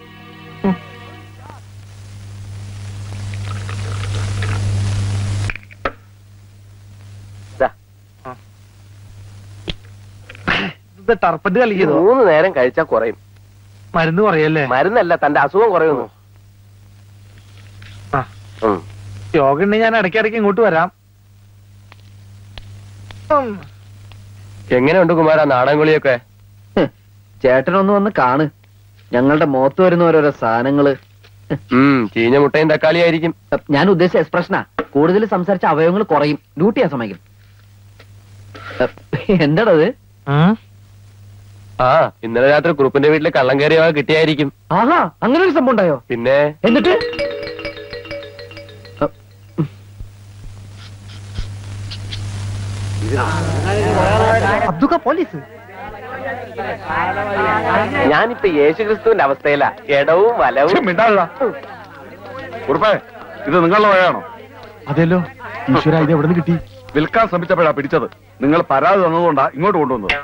ഇത് ടർപ്പന്റ് കളിക്കതോ? മൂന്ന് നേരം കഴിച്ചാ കുറയും. മരുന്ന് കുറയല്ലേ? മരുന്നല്ല, തന്റെ അസുഖം കുറയുന്നു. യോഗ ഉണ്ടെങ്കിൽ ഞാൻ ഇടയ്ക്കിടയ്ക്ക് ഇങ്ങോട്ട് വരാം. എങ്ങനെയുണ്ട് കുമാര നാടൻ കളിയൊക്കെ? ചേട്ടനൊന്ന് വന്ന് കാണ്. ഞങ്ങളുടെ മുഖത്ത് വരുന്ന ഓരോരോ സാധനങ്ങള്. ചീഞ്ഞ മുട്ടയും തക്കാളി ആയിരിക്കും. ഞാൻ ഉദ്ദേശിച്ച എക്സ്പ്രഷനാ. കൂടുതൽ സംസാരിച്ച അവയവങ്ങൾ കുറയും. ഡ്യൂട്ടി ചെയ്യാൻ സമയം. എന്താണത്? ആ ഇന്നലെ രാത്രി കുറുപ്പിന്റെ വീട്ടില് കള്ളം കയറിയ കിട്ടിയായിരിക്കും. ആഹാ, അങ്ങനെ ഒരു സംഭവം ഉണ്ടായോ? പിന്നെ എന്നിട്ട് അബ്ദുക്ക പോലീസ്. ഞാനിപ്പോ യേശുക്രിസ്തുവിന്റെ അവസ്ഥയിലാ. ഇടവും വലവും. കുറുപ്പേ, ഇത് നിങ്ങളുടെ വഴയാണോ? അതെല്ലോ. ഈശ്വര, ഇത് എവിടെ നിന്ന് കിട്ടി? വിൽക്കാൻ ശ്രമിച്ചപ്പോഴാ പിടിച്ചത്. നിങ്ങൾ പരാതി തന്നതുകൊണ്ടാ ഇങ്ങോട്ട് കൊണ്ടുവന്നത്.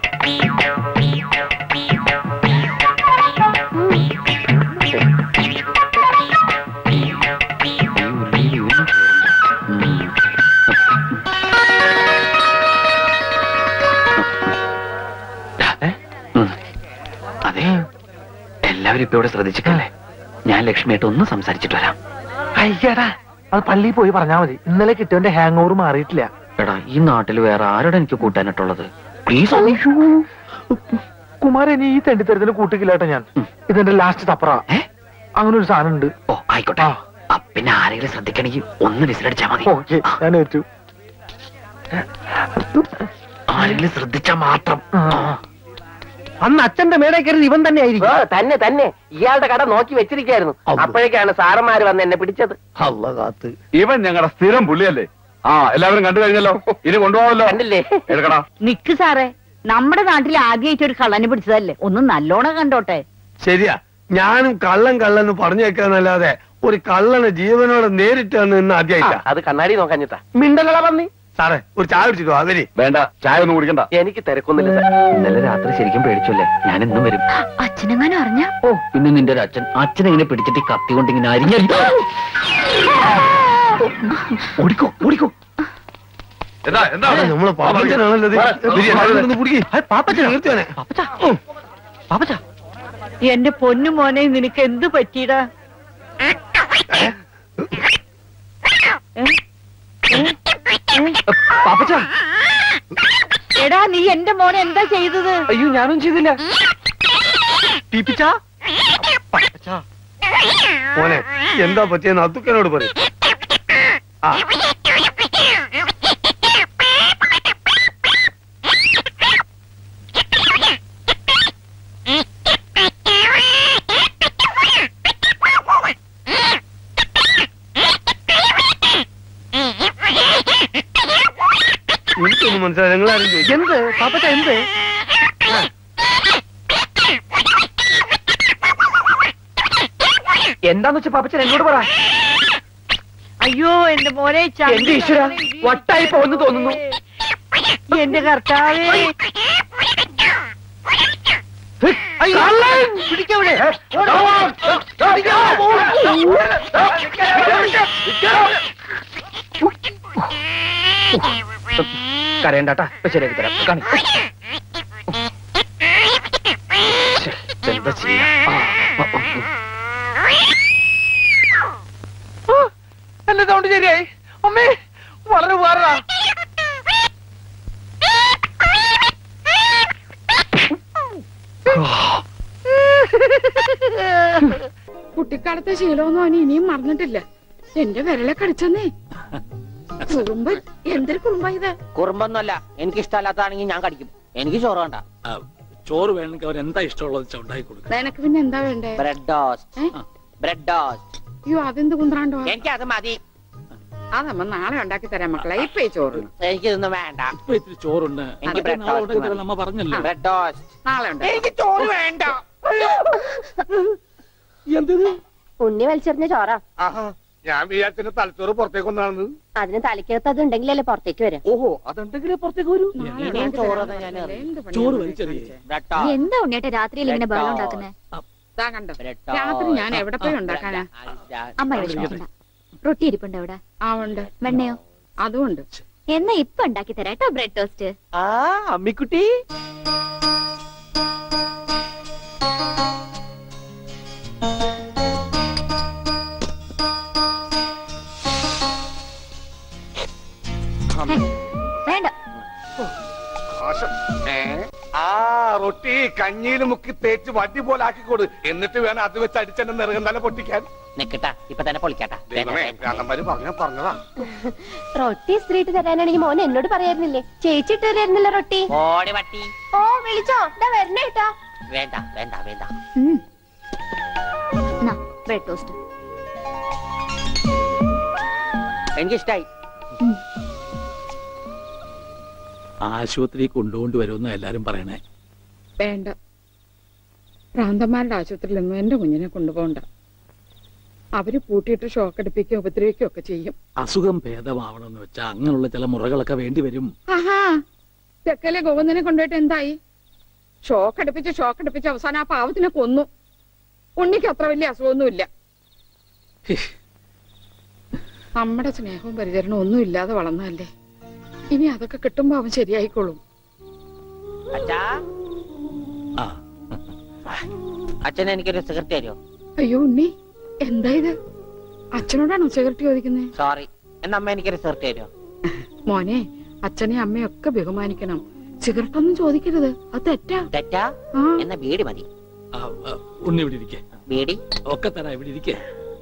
അതെ, എല്ലാവരും ഇപ്പൊ ഇവിടെ ശ്രദ്ധിച്ചിട്ടല്ലേ? ഞാൻ ലക്ഷ്മിയായിട്ട് ഒന്ന് സംസാരിച്ചിട്ട് വരാം. അയ്യടാ, അത് പള്ളിയിൽ പോയി പറഞ്ഞാ മതി. ഇന്നലെ കിട്ടിയവന്റെ ഹാങ് ഓവർ മാറിയിട്ടില്ല. എടാ, ഈ നാട്ടിൽ വേറെ ആരോടെ എനിക്ക് കൂട്ടാനായിട്ടുള്ളത്? പ്ലീസ്. കുമാരൻ ഈ തെണ്ടിത്തരത്തിന് കൂട്ടിക്കില്ലാട്ടോ ഞാൻ. ഇതെന്റെ ലാസ്റ്റ് തപ്പറ. അങ്ങനെ ഒരു സാധനം ഉണ്ട്. ഓ ആയിക്കോട്ടെ. പിന്നെ ആരെങ്കിലും ശ്രദ്ധിക്കണമെങ്കിൽ ഒന്ന് വിസിലടിച്ചാ മതി. ഓക്കെ, ഞാൻ ഏറ്റു. ആരെങ്കിലും ശ്രദ്ധിച്ചാ മാത്രം. അന്ന് അച്ഛന്റെ മേടെ കയറി ഇവൻ തന്നെ ആയിരിക്കും. തന്നെ തന്നെ ഇയാളുടെ കട നോക്കി വെച്ചിരിക്കായിരുന്നു. അപ്പോഴേക്കാണ് സാറന്മാര് വന്ന് എന്നെ പിടിച്ചത്. ഇവൻ ഞങ്ങളുടെ സ്ഥിരം പുള്ളിയല്ലേ? ആ എല്ലാവരും കണ്ടു കഴിഞ്ഞല്ലോ. ഇനി കൊണ്ടുപോകാമല്ലോ. കണ്ടില്ലേ? എടുക്കടാ. നിക്ക് സാറേ, നമ്മുടെ നാട്ടിൽ ആദ്യമായിട്ട് ഒരു കള്ളനെ പിടിച്ചതല്ലേ? ഒന്ന് നല്ലോണം കണ്ടോട്ടെ. ശരിയാ, ഞാനും കള്ളൻ കള്ളെന്ന് പറഞ്ഞേക്കാന്നല്ലാതെ ഒരു കള്ളന് ജീവനോട് നേരിട്ട് നിന്ന് ആദ്യമായിട്ടാ. അത് കണ്ണാടി നോക്കാഞ്ഞിട്ടാ. മിണ്ടലടാ പന്നി. സാറേ, ഒരു ചായ കുടിച്ചിട്ടോ? അവര് വേണ്ട, ചായ ഒന്നും കുടിക്കണ്ട. എനിക്ക് തിരക്കൊന്നുമില്ല സാർ. ഇന്നലെ രാത്രി ശരിക്കും പേടിച്ചല്ലേ? ഞാൻ എന്നും വരും. അച്ഛനെങ്ങാനും അറിഞ്ഞ? ഓ, പിന്നെ നിന്റെ ഒരു അച്ഛൻ അച്ഛനെങ്ങനെ പിടിച്ചിട്ട് കത്തി കൊണ്ട് ഇങ്ങനെ അരിഞ്ഞ. ഓടിക്കോ ഓടിക്കോ. എന്താ എന്താ നമ്മളെ പാപ്പച്ചനാണല്ലോ. പാപ്പച്ച, എന്റെ പൊന്നു മോനെ, നിനക്ക് എന്ത് പറ്റിയടാ? പാപ്പച്ച, എടാ, നീ എന്റെ മോനെ എന്താ ചെയ്തത്? അയ്യോ, ഞാനും ചെയ്തില്ല. മോനെ, എന്താ പറ്റിയെന്ന് അത്തുക്കനോട് പറയും. ചോദിച്ചാ നിങ്ങളാരും ചോദിച്ചു എന്ത് പാപ്പച്ച എന്ത്? എന്താന്ന് വെച്ചാ പാപ്പച്ചൻ എന്നോട് പറ. അയ്യോ എന്റെ മോനെ എന്റെ ഈശ്വര വട്ടായി പോന്ന് തോന്നുന്നു. എന്റെ കർത്താവേ പിടിക്കവിടെ കരയണ്ടാട്ടാ ശരിയാക്കി തരാം. കാണി എന്താ ചെയ്യാ? എന്റെ സൗണ്ട് ശരിയായി. അമ്മേ വളരെ ഉപകാരടാ. കുട്ടിക്കാലത്തെ ശീലമൊന്നും അവന് ഇനിയും മറന്നിട്ടില്ല. എന്റെ വിരലെ കടിച്ചെന്നേ. കുറുമ്പൻ എന്തൊരു കുറുമ്പ ഇത്? കുറുമ്പൊന്നുമല്ല, എനിക്ക് ഇഷ്ടമല്ലാത്തതാണെങ്കിൽ ഞാൻ കടിക്കും. എനിക്ക് ചോറ് വേണ്ട. ചോറ് വേണമെങ്കിൽ അവർ എന്താ ഇഷ്ടമുള്ളത് ഉണ്ടാക്കി കൊടുക്കും. നിനക്ക് പിന്നെ എന്താ വേണ്ടേ? Bread toast. Bread toast. അയ്യോ അതെന്ത് കുന്ത്രാണ്ടോ? എനിക്ക് അത് മതി. അതമ്മ നാളെ ഉണ്ടാക്കി തരാം മക്കളെ. ഇപ്പൊ ഈ ചോറ് എനിക്കിതൊന്നും വേണ്ട. ഇപ്പൊ ഇത്തിരി ചോറുണ്ട്. എനിക്ക് ബ്രെഡ് ടോസ്റ്റ് നമ്മ പറഞ്ഞല്ലോ. ബ്രെഡ് ടോസ്റ്റ് നാളെ ഉണ്ട്. എനിക്ക് ചോറ് വേണ്ട. എന്തത്? ഉണ്ണി വലിച്ചെറിഞ്ഞ ചോറാ. ഞാൻ വിചാരിച്ചതിന്റെ തലച്ചോറ് പുറത്തേക്ക് ഒന്നാണെന്ന്. അതിന് തലയ്ക്കകത്ത് അത് ഉണ്ടെങ്കിലല്ലേ പുറത്തേക്ക് വരാം. ഓഹോ, അതുണ്ടെങ്കിലേ പുറത്തേക്ക് വരൂ. ചോറ് വലിച്ചെറിയേ. എന്താ ഉണ്ണിയേട്ടാ രാത്രിയിൽ ഇങ്ങനെ ബഹളം ഉണ്ടാക്കുന്നേ? കണ്ടോ രാത്രി ഞാൻ എവിടെ പോയി ഉണ്ടാക്കാനാ? അമ്മ വിഷമിക്കണ്ട. റൊട്ടി ഇരിപ്പുണ്ട് അവിടെ. ആ ഉണ്ട്. വെണ്ണയോ? അതും ഉണ്ട്. എന്നാ ഇപ്പൊ ഉണ്ടാക്കി തരാം കേട്ടോ ബ്രെഡ് ടോസ്റ്റ്. ആ അമ്മിക്കുട്ടി വേണ്ട. ആ റൊട്ടി കഞ്ഞിയിൽ മുക്കി തേച്ച് വടി പോലെ ആക്കിക്കോട്. എന്നിട്ട് വേണം അത് വെച്ച് അടിച്ചെന്നെ നിറകണ്ടാലെ പൊട്ടിക്കാൻ. നിക്കട്ടാ ഇപ്പൊ തന്നെ പൊളിക്കട്ടാ. പറഞ്ഞ പറഞ്ഞതാ. റൊട്ടി സ്ത്രീട്ട് തരാനാണെങ്കിൽ മോൻ എന്നോട് പറയായിരുന്നില്ലേ? ചേച്ചി ഇട്ട് തരായിരുന്നില്ല റൊട്ടി. ഓടി പട്ടി. ഓ വിളിച്ചോ? ഇതാ വരണേ കേട്ടാ. വേണ്ട വേണ്ട വേണ്ട. ബ്രെഡ് ടോസ്റ്റ് എനിക്കിഷ്ടായി. ആശുപത്രി കൊണ്ടുകൊണ്ട് വരുമെന്ന് എല്ലാരും പറയണേ. വേണ്ട, ഭ്രാന്തന്മാരുടെ ആശുപത്രിയിലൊന്നും എന്റെ കുഞ്ഞിനെ കൊണ്ടുപോകണ്ട. അവര് പൂട്ടിയിട്ട് ഷോക്ക് അടിപ്പിക്കുകയോ ഉപദ്രവിക്കുകയോ ഒക്കെ ചെയ്യും. അസുഖം ഭേദമാവണമെന്ന് വെച്ചാൽ അങ്ങനെയുള്ള ചില മുറകളൊക്കെ വേണ്ടി വരും. ആഹാ, തെക്കലെ ഗോവിന്ദനെ കൊണ്ടുപോയിട്ട് എന്തായി? ഷോക്ക് അടിപ്പിച്ച് ഷോക്ക് അടിപ്പിച്ച് അവസാനം ആ പാവത്തിനെ കൊന്നു. ഉണ്ണിക്ക് അത്ര വലിയ അസുഖമൊന്നുമില്ല. നമ്മുടെ സ്നേഹവും പരിചരണവും ഒന്നും ഇല്ലാതെ വളർന്നല്ലേ. ഇനി അതൊക്കെ കിട്ടുമ്പോ അവൻ ശരിയായിക്കോളും. അച്ഛൻ എനിക്കൊരു സിഗരറ്റ് തരുമോ? അയ്യോ ഉണ്ണി, എന്താ ഇത്? അച്ഛനോടാണോ സിഗരറ്റ് ചോദിക്കുന്നത്? സോറി, എന്നാ അമ്മ എനിക്കൊരു സിഗരറ്റ് തരുമോ? മോനെ, അച്ഛനെ അമ്മയൊക്കെ ബഹുമാനിക്കണം. സിഗരറ്റ് ഒന്നും ചോദിക്കരുത്, അത് തെറ്റാ. തെറ്റാ? എന്നാ ബീഡി മതി. ഉണ്ണി ഇവിടെ ഇരിക്കേ. ബീഡി ഒക്കെ തരാ, ഇവിടെ ഇരിക്കേ.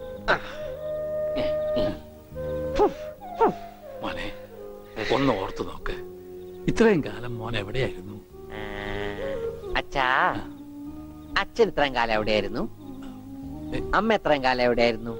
മോനെ ഒന്ന് ഓർത്തു നോക്ക്, ഇത്രയും കാലം മോൻ എവിടെയായിരുന്നു? അച്ഛാ, അച്ഛൻ ഇത്രയും കാലം എവിടെയായിരുന്നു? അമ്മ എത്രയും കാലം എവിടെയായിരുന്നു?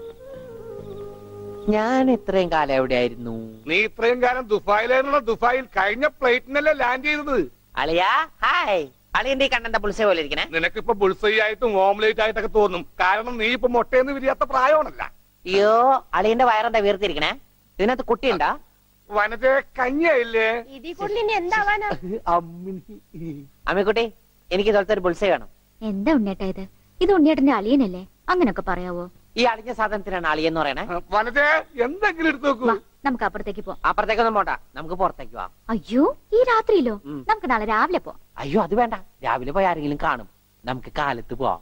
ഞാൻ ഇത്രയും കാലം എവിടെയായിരുന്നു? നീ ഇത്രയും കാലം ദുബായിലായിരുന്നുള്ള ദുബായിൽ കഴിഞ്ഞ പ്ലേറ്റിനല്ലേ ലാൻഡ് ചെയ്തത്. അളിയാ ഹായ്. അളിയന്റെ ഈ കണ്ണന്റെ ബുൾസൈ പോലെ ഇരിക്കണേ. നിനക്കിപ്പോ ബുൾസൈ ആയിട്ടും ഓംലേറ്റ് ആയിട്ടൊക്കെ തോന്നും. കാരണം നീ ഇപ്പൊ മുട്ടയെന്ന് വിരിയാത്ത പ്രായമാണല്ല. അയ്യോ, അളിയന്റെ വയറെന്താ വീർത്തിരിക്കണേ? ഇതിനകത്ത് കുട്ടിയുണ്ടാ? വനത്തെ കഞ്ഞിയായില്ലേ? ഇതിൽ കൂടുതൽ ഇനി എന്താവാനാ? അമ്മിക്കുട്ടി, എനിക്ക് ഇതുപോലത്തെ ഒരു ബുൾസൈ വേണം. എന്താ ഉണ്ണിയേട്ടാ ഇത്? ഇത് ഉണ്ണിയേട്ടന്റെ അളിയനല്ലേ? അങ്ങനൊക്കെ പറയാവോ? ഈ അളിഞ്ഞ സാധനത്തിനാണ് അളിയെന്ന് പറയണേ. വനത്തെ എന്തെങ്കിലും എടുത്തു നോക്കൂ. നമുക്ക് അപ്പുറത്തേക്ക് പോവാം. അപ്പുറത്തേക്കൊന്നും പോണ്ട, നമുക്ക് പുറത്തേക്ക് പോവാം. അയ്യോ, ഈ രാത്രിയിലോ? നമുക്ക് നാളെ രാവിലെ പോവാം. അയ്യോ അത് വേണ്ട, രാവിലെ പോയി ആരെങ്കിലും കാണും. നമുക്ക് കാലത്ത് പോവാം.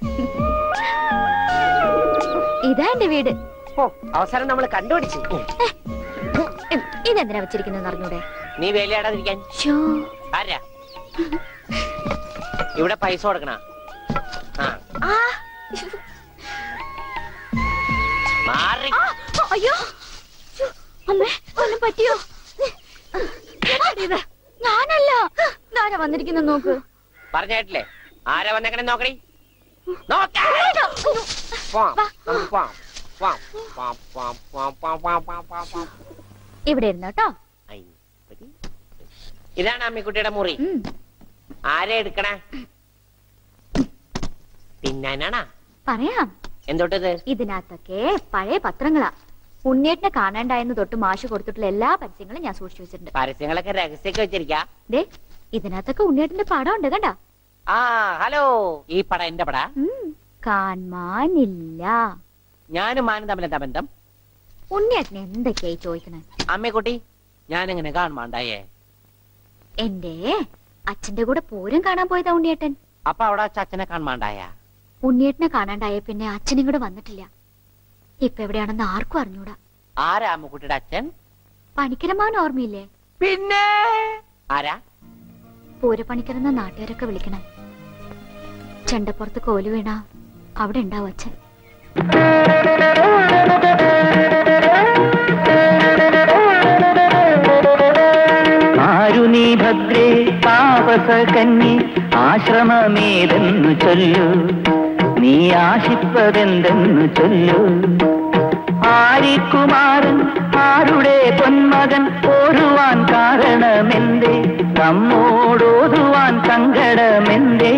ഇതാ എന്റെ വീട്. ഓ, അവസാനം നമ്മൾ കണ്ടുപിടിച്ചു. ഇതെന്തിനാ വെച്ചിരിക്കുന്നത് അറിഞ്ഞൂടെ? നീ വേലയാടാതിരിക്കാൻ. ആരാ ഇവിടെ പൈസ കൊടുക്കണ? അയ്യോ അമ്മേ, ഒന്നും പറ്റിയോ? ഞാനല്ല, ആരാ വന്നിരിക്കുന്ന നോക്ക്. പറഞ്ഞിട്ടില്ലേ ആരാ വന്നേക്കണേ? നോക്കണേ. ഇവിടെ ഇരുന്നോ കേട്ടോ. ഇതാണ് അമ്മിക്കുട്ടിയുടെ മുറി. ആരെ എടുക്കണേ? തിന്നാനാണാ? പറയാം. എന്തോട്ടത്? ഇതിനകത്തൊക്കെ പഴയ പത്രങ്ങളാ. ഉണ്ണിയേട്ടനെ കാണാണ്ടായെന്ന് തൊട്ട് മാഷ് കൊടുത്തിട്ടുള്ള എല്ലാ പരസ്യങ്ങളും ഞാൻ സൂക്ഷിച്ചു വെച്ചിട്ടുണ്ട്. പരസ്യങ്ങളൊക്കെ രഹസ്യമൊക്കെ വെച്ചിരിക്കാ. ദേ ഇതിനകത്തൊക്കെ ഉണ്ണിയേട്ടന്റെ പടം ഉണ്ട് കണ്ടാ. ആ ഹലോ, ഈ പടം എന്റെ പടാ? കാണാനില്ല. ഞാനും മാനും തമ്മിലെന്താ ബന്ധം? ഉണ്ണിയേട്ടനെ എന്തൊക്കെയായി ചോദിക്കണേ? അമ്മക്കുട്ടി, ഞാനെങ്ങനെ കാണുമാണ്ടായേ? എന്റെ അച്ഛന്റെ കൂടെ പൂരം കാണാൻ പോയതാ ഉണ്ണിയേട്ടൻ. അപ്പൊ അവിടെ അച്ഛനെ കാണുമാണ്ടായ? ഉണ്ണിയേട്ടനെ കാണാണ്ടായ പിന്നെ അച്ഛനും കൂടെ വന്നിട്ടില്ല. ഇപ്പൊ എവിടെയാണെന്ന് ആർക്കും അറിഞ്ഞൂടാ. ആരാ അമ്മക്കുട്ടിയുടെ അച്ഛൻ? പണിക്കരമാവൻ ഓർമ്മയില്ലേ? പിന്നെ ആരാ? പൂരപ്പണിക്കരെന്ന നാട്ടുകാരൊക്കെ വിളിക്കണം. ചെണ്ടപ്പുറത്ത് കോലു വീണ അവിടെ ഉണ്ടാവും അച്ഛൻ. ആരു നീ ഭദ്രേ താപസ കന്നി ആശ്രമമേതെന്നു ചൊല്ലു, നീ ആശിപ്പതെന്തെന്നു ചൊല്ലു. ആര്യകുമാരൻ ആരുടെ പൊന്മകൻ ഓരുവാൻ കാരണമെന്തേ, നമ്മോടോതുവാൻ സങ്കടമെന്തേ?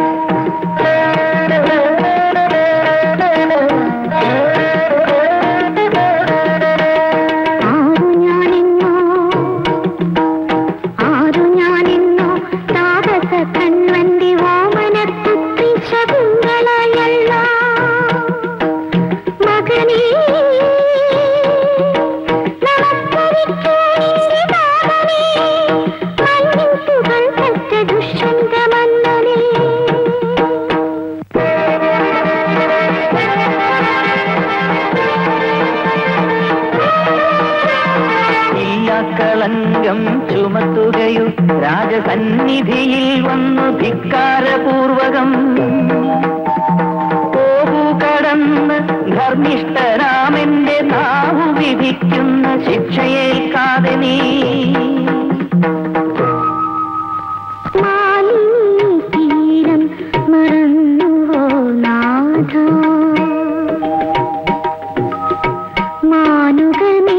കളങ്കം ചുമത്തുകയോ രാജസന്നിധിയിൽ വന്നു ധിക്കാരപൂർവകം പോകു കടന്ന് ധർമ്മിഷ്ഠരാമെന്റെ നാവു വിധിക്കുന്ന ശിക്ഷയേൽക്കാതെ നീ. തീരം മറന്നുവോ നാഥ, മാനുകമേ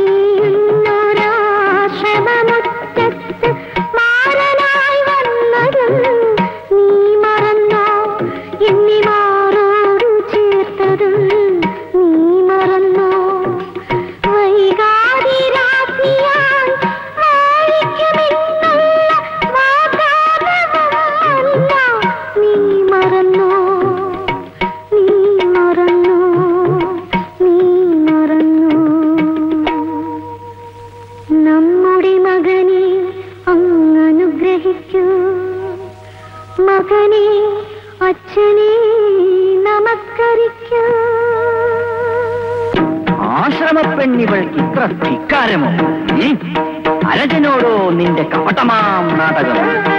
ആശ്രമപ്പെണ്ണിവൾക്ക് ഇത്ര ധിക്കാരമോ? അരജനോടോ നിന്റെ കപടമാം നാടകം?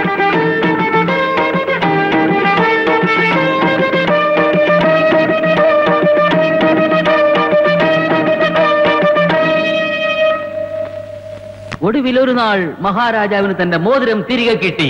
ഒടുവിലൊരു നാൾ മഹാരാജാവിന് തന്റെ മോതിരം തിരികെ കിട്ടി.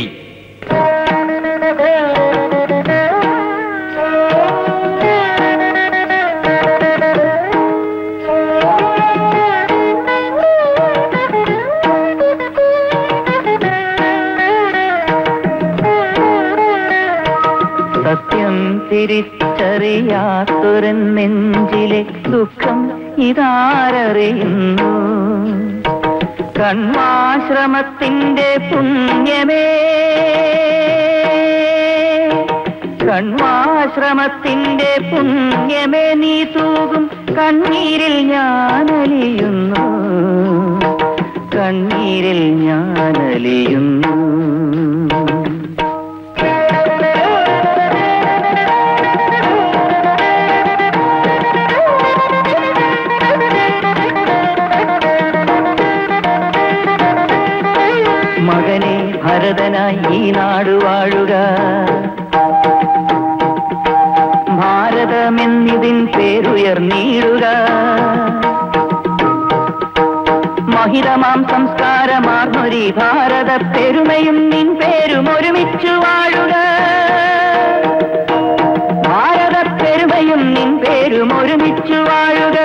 സത്യം തിരിച്ചറിയാത്തൊരൻ നെഞ്ചിലെ ദുഃഖം ഇതാരറിയുന്നു. കണ്വാശ്രമത്തിന്റെ പുണ്യമേ, കണ്വാശ്രമത്തിന്റെ പുണ്യമേ, നീ തൂകും കണ്ണീരിൽ ഞാനലിയുന്നു, കണ്ണീരിൽ ഞാനലിയുന്നു. മകനെ ഭരതനായി ഈ നാട് വാഴുക, ഭാരതമെന്നിതിൻ പേരുയർന്നീടുക. മഹിതമാം സംസ്കാരമാർന്നൊരി ഭാരത പെരുമയും നിൻ പേരും ഒരുമിച്ചു വാഴുക, ഭാരത പെരുമയും നിൻ പേരും ഒരുമിച്ചു വാഴുക.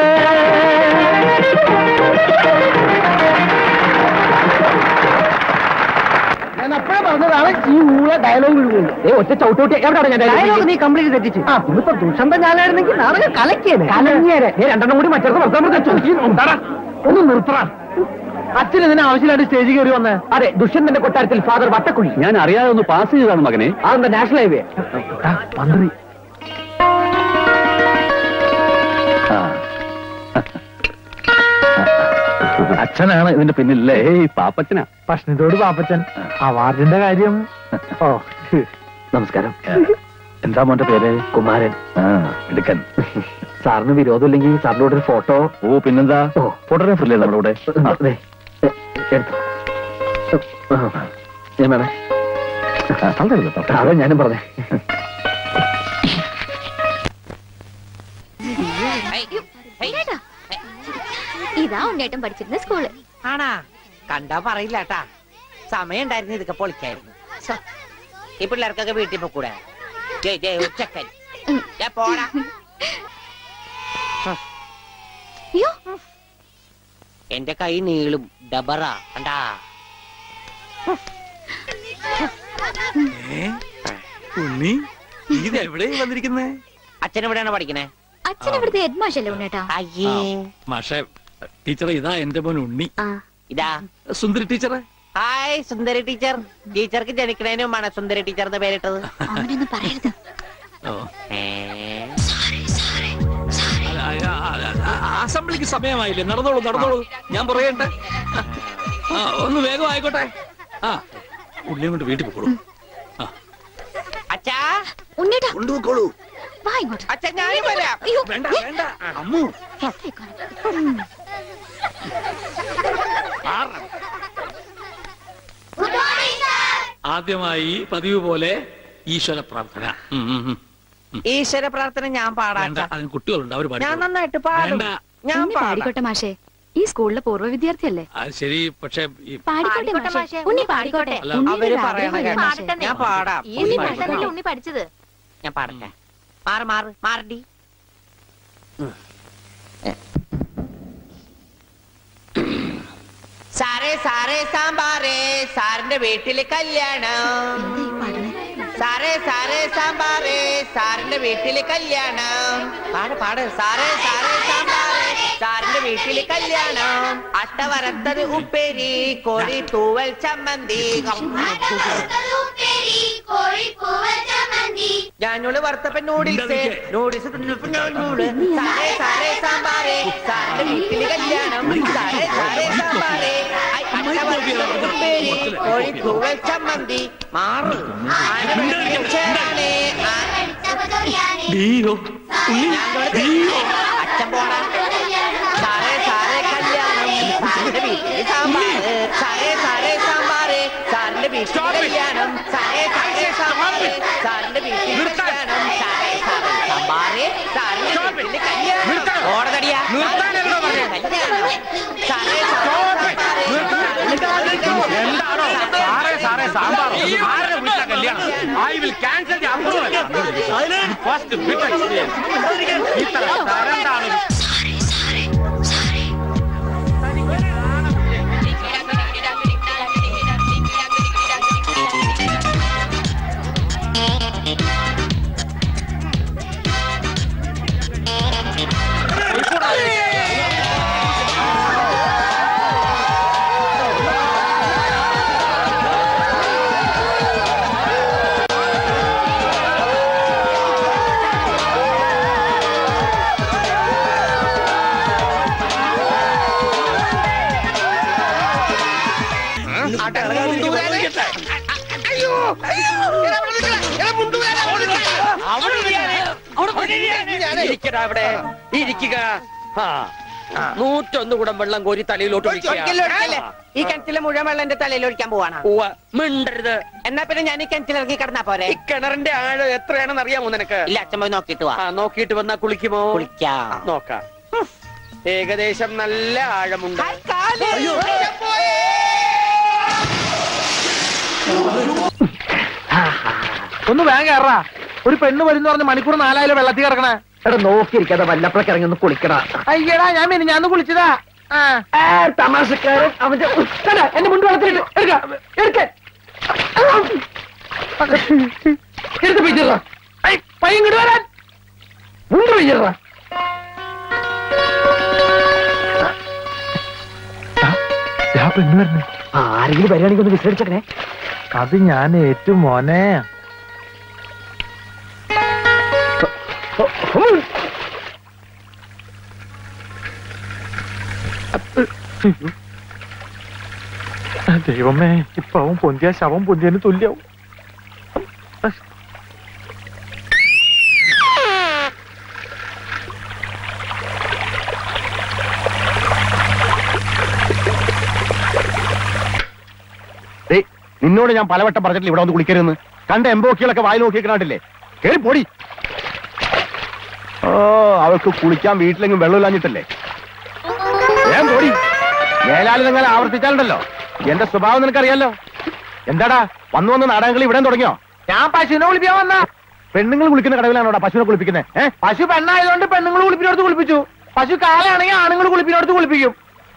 ഈ ഊള ഡയലോഗ് ഇടുകയുള്ളൂ. ഒറ്റ ചവിട്ടോട്ടി എവിടെയാണ് ഞാൻ ഡയലോഗ് നീ കംപ്ലീറ്റ് തെറ്റിച്ച്. ആ ഇന്നിപ്പോ ദുഷന്തം ഞാനായിരുന്നെങ്കിൽ നാടകം കലക്കിയേനെ കലങ്ങിയേനെ. രണ്ടെണ്ണം കൂടി മറ്റൊക്കെ വർത്താനം ഒന്ന് നിർത്തറ. അച്ഛൻ ഇതിന് ആവശ്യമായിട്ട് സ്റ്റേജിൽ കയറി വന്നേ. അതെ, ദുഷ്യന്തന്റെ കൊട്ടാരത്തിൽ ഫാദർ വട്ടക്കുഴി. ഞാൻ അറിയാതെ ഒന്ന് പാസ് ചെയ്താണ് മകനെ. അതെന്താ നാഷണൽ ഹൈവേ മന്ത്രി. അച്ഛനാണ് ഇതിന്റെ പിന്നിലല്ലേ? ഏയ് പാപ്പച്ചനാ. ഭക്ഷണത്തോട് പാപ്പച്ചൻ. അവാർഡിന്റെ കാര്യം. ഓ നമസ്കാരം. എന്താ മോന്റെ പേര്? കുമാരൻ. ആ എടുക്കൻ. സാറിന് വിരോധമില്ലെങ്കിൽ സാറിനോട് ഒരു ഫോട്ടോ. ഓ പിന്നെന്താ, ഫോട്ടോഗ്രാഫർ അല്ലേ നമ്മുടെ കൂടെ? ഞാൻ വേണേ. അതെ ഞാനും പറഞ്ഞേ. ഇതാ ഉണ്ണേട്ടം പഠിച്ചിരുന്ന സ്കൂള്. ആണാ? കണ്ടാ പറയില്ല കേട്ടാ. സമയം ഉണ്ടായിരുന്നു ഇതൊക്കെ പൊളിക്കായിരുന്നു. ഈ പിള്ളേർക്കൊക്കെ വീട്ടിൽ പോക്കൂടെ? ഉച്ചക്കൻ പോടാ. എന്റെ കൈ നീളും ഡബറ കണ്ടാ. ഉണ്ണി ഇത് എവിടെ വന്നിരിക്കുന്നേ? അച്ഛൻ എവിടെയാണ് പഠിക്കണേ? അച്ഛൻ ഇവിടുത്തെ ഹെഡ് മാഷല്ലേ ഉണ്ണേട്ടാ? അയ്യേ മാഷേ, ടീച്ചറെ ഇതാ എന്റെ മോൻ ഉണ്ണി. ഇതാ സുന്ദരി ടീച്ചറെ. Hi Sundari teacher. ടീച്ചർക്ക് ജനിക്കണേന് മുമ്പാണ് സുന്ദരി ടീച്ചർ എന്ന് പേരിട്ടത്. അവനൊന്നും പറയരുത്. അസംബ്ലിക്ക് സമയമായില്ലേ? നടന്നോളൂ നടന്നോളൂ, ഞാൻ പറയട്ടെ. ആ ഒന്ന് വേഗം ആയിക്കോട്ടെ. ആ ഉള്ളിയും കൊണ്ട് വീട്ടിൽ പോക്കോളൂ. അച്ഛാ ഉണ്ണേട്ടാ കൊണ്ടുപോക്കോളൂ. വാ ഇങ്ങോട്ട്. അച്ഛാ ഞാനും വരാം. വേണ്ട വേണ്ട അമ്മു. ആദ്യമായി പതിവ് പോലെ ഈശ്വര പ്രാർത്ഥന. ഈശ്വര പ്രാർത്ഥന ഞാൻ പാടാം. അതിന് കുട്ടികളുണ്ട്, അവർ ഞാൻ നന്നായിട്ട് പാടും. ഞാൻ പാടിക്കോട്ടെ മാഷേ, ഈ സ്കൂളിലെ പൂർവ്വ വിദ്യാർത്ഥിയല്ലേ? അത് ശരി, പക്ഷെ പാടിക്കോട്ടെ മാഷേ, ഉണ്ണി പാടിക്കോട്ടെ. അവര് പറയണ ഞാൻ പാടാം. ഉണ്ണി പഠിച്ചത് ഞാൻ പാടട്ടെ. മാറ് മാറ് മാറടി. സാറേ സാറേ സാമ്പാറേ സാറിന്റെ വീട്ടില് കല്യാണം. സാറേ സാറേ സാമ്പാറേ സാറിന്റെ വീട്ടില് കല്യാണം. പാട് പാട്. സാറേ സാറേ സാമ്പാറേ സാറിന്റെ വീട്ടില് കല്യാണം. അട്ട വരത്തത് ഉപ്പേരി കോഴി തൂവൽ ചമ്മന്തി. ഞാനോട് വറുത്തപ്പൻ നൂഡിൽസ് നൂഡിൽസ്. സാറേ സാറേ സാമ്പാറേ സാറിന്റെ വീട്ടില് കല്യാണം. സാറേ സാറേ സാമ്പാറേ ഉപ്പേരി കോഴി തൂവൽ ചമ്മന്തി. മാറ് അച്ഛൻ പോണ. സാറേ സാറേ കല്യാണം സാറിന്റെ വീട്ടില് സാമ്പാറ്. സാറേ സാറേ സാമ്പാറ് സാറിന്റെ വീട്ടില് കല്യാണം. സാറേ സാറേ സാമ്പാറ് സാറിന്റെ വീട്ടില് കല്യാണം. സാറേ സാറേ സാമ്പാറ് സാറിന്റെ വീട്ടില് കല്യാണം. ഓടതടിയാ കല്യാണം. സാറേ സാറേ സാറേ സാമ്പാർ ആരുടെ വീട്ടിലെ കല്യാണം? I will cancel the approval. First bit experience. ഇത്ര തരണ്ടാണ്. അവിടെ ഇരിക്കുക. നൂറ്റൊന്ന് കുടം വെള്ളം കോരി തലയിലോട്ട് ഈ കിണറ്റിലെ മുഴുവൻ വെള്ളം എന്റെ തലയിൽ ഒഴിക്കാൻ പോവാണ്. മിണ്ടരുത്. എന്നാ പിന്നെ ഞാൻ ഈ കിണറ്റിൽ ഇറങ്ങി കിടന്നാ പോരെ? ഈ കിണറിന്റെ ആഴം എത്രയാണെന്ന് അറിയാമോ നിനക്ക്? ഇല്ല, അച്ഛൻ പോയി നോക്കിട്ട് വാ. നോക്കിട്ട് വന്നാ കുളിക്കുമോ? കുളിക്കാം. നോക്കാം. ഏകദേശം നല്ല ആഴമുണ്ട്. ഒന്ന് വേഗം കയറാ. ഒരു പെണ്ണ് വരുന്ന പറഞ്ഞ് മണിക്കൂർ നാലായാലും വെള്ളത്തിൽ കിടക്കണേ. എടാ നോക്കിയിരിക്കാതെ വല്ലപ്പോഴൊക്കെ ഇറങ്ങി ഒന്ന് കുളിക്കണ. അയ്യടാ ഞാൻ പിന്നെ ഞാൻ കുളിച്ചതാ. തമാശക്കാരൻ അവന്റെ എന്റെ മുണ്ട് വെള്ളത്തിലിട്ട് എടുക്ക എടുക്ക. എടുത്ത് പിടിച്ചിട പയ്യങ്ങോട്ട് വരാൻ മുണ്ട് പിടിച്ചിട. പെണ്ണ് വരുന്നേ. ആരെങ്കിലും വരികയാണെങ്കിൽ ഒന്ന് വിസരിച്ചേ. അത് ഞാൻ ഏറ്റു മോനെ. ദൈവമേ, ഇപ്പൊ അവൻ പൊന്തിയ ശവം പൊന്തിയതിന് തുല്യാവും. നിന്നോട് ഞാൻ പലവട്ടം പറഞ്ഞിട്ടില്ല ഇവിടെ വന്ന് കുളിക്കരുതെന്ന്. കണ്ട എംബോക്കികളൊക്കെ വായി നോക്കി കണ്ടില്ലേ? കേറി പൊടി. ഓ, അവൾക്ക് കുളിക്കാൻ വീട്ടിലെങ്കിലും വെള്ളമില്ലാഞ്ഞിട്ടല്ലേ? ഞാൻ പൊടി. മേലാലി നിങ്ങൾ ആവർത്തിച്ചാലുണ്ടല്ലോ എന്റെ സ്വഭാവം നിനക്കറിയാലോ. എന്താടാ വന്നു വന്ന് നാടകങ്ങൾ ഇവിടെ തുടങ്ങിയോ? ഞാൻ പശുവിനെ കുളിപ്പിക്കാൻ വന്ന. പെണ്ണുങ്ങൾ കുളിക്കുന്ന കടവിലാണോടാ പശുവിനെ കുളിപ്പിക്കുന്നത്? ഏഹ്, പശു പെണ്ണായതുകൊണ്ട് പെണ്ണുങ്ങൾ കുളിപ്പിനോടത്ത് കുളിപ്പിച്ചു. പശു കാലാണെങ്കിൽ ആണുങ്ങൾ കുളിപ്പിനോടത്ത് കുളിപ്പിക്കും.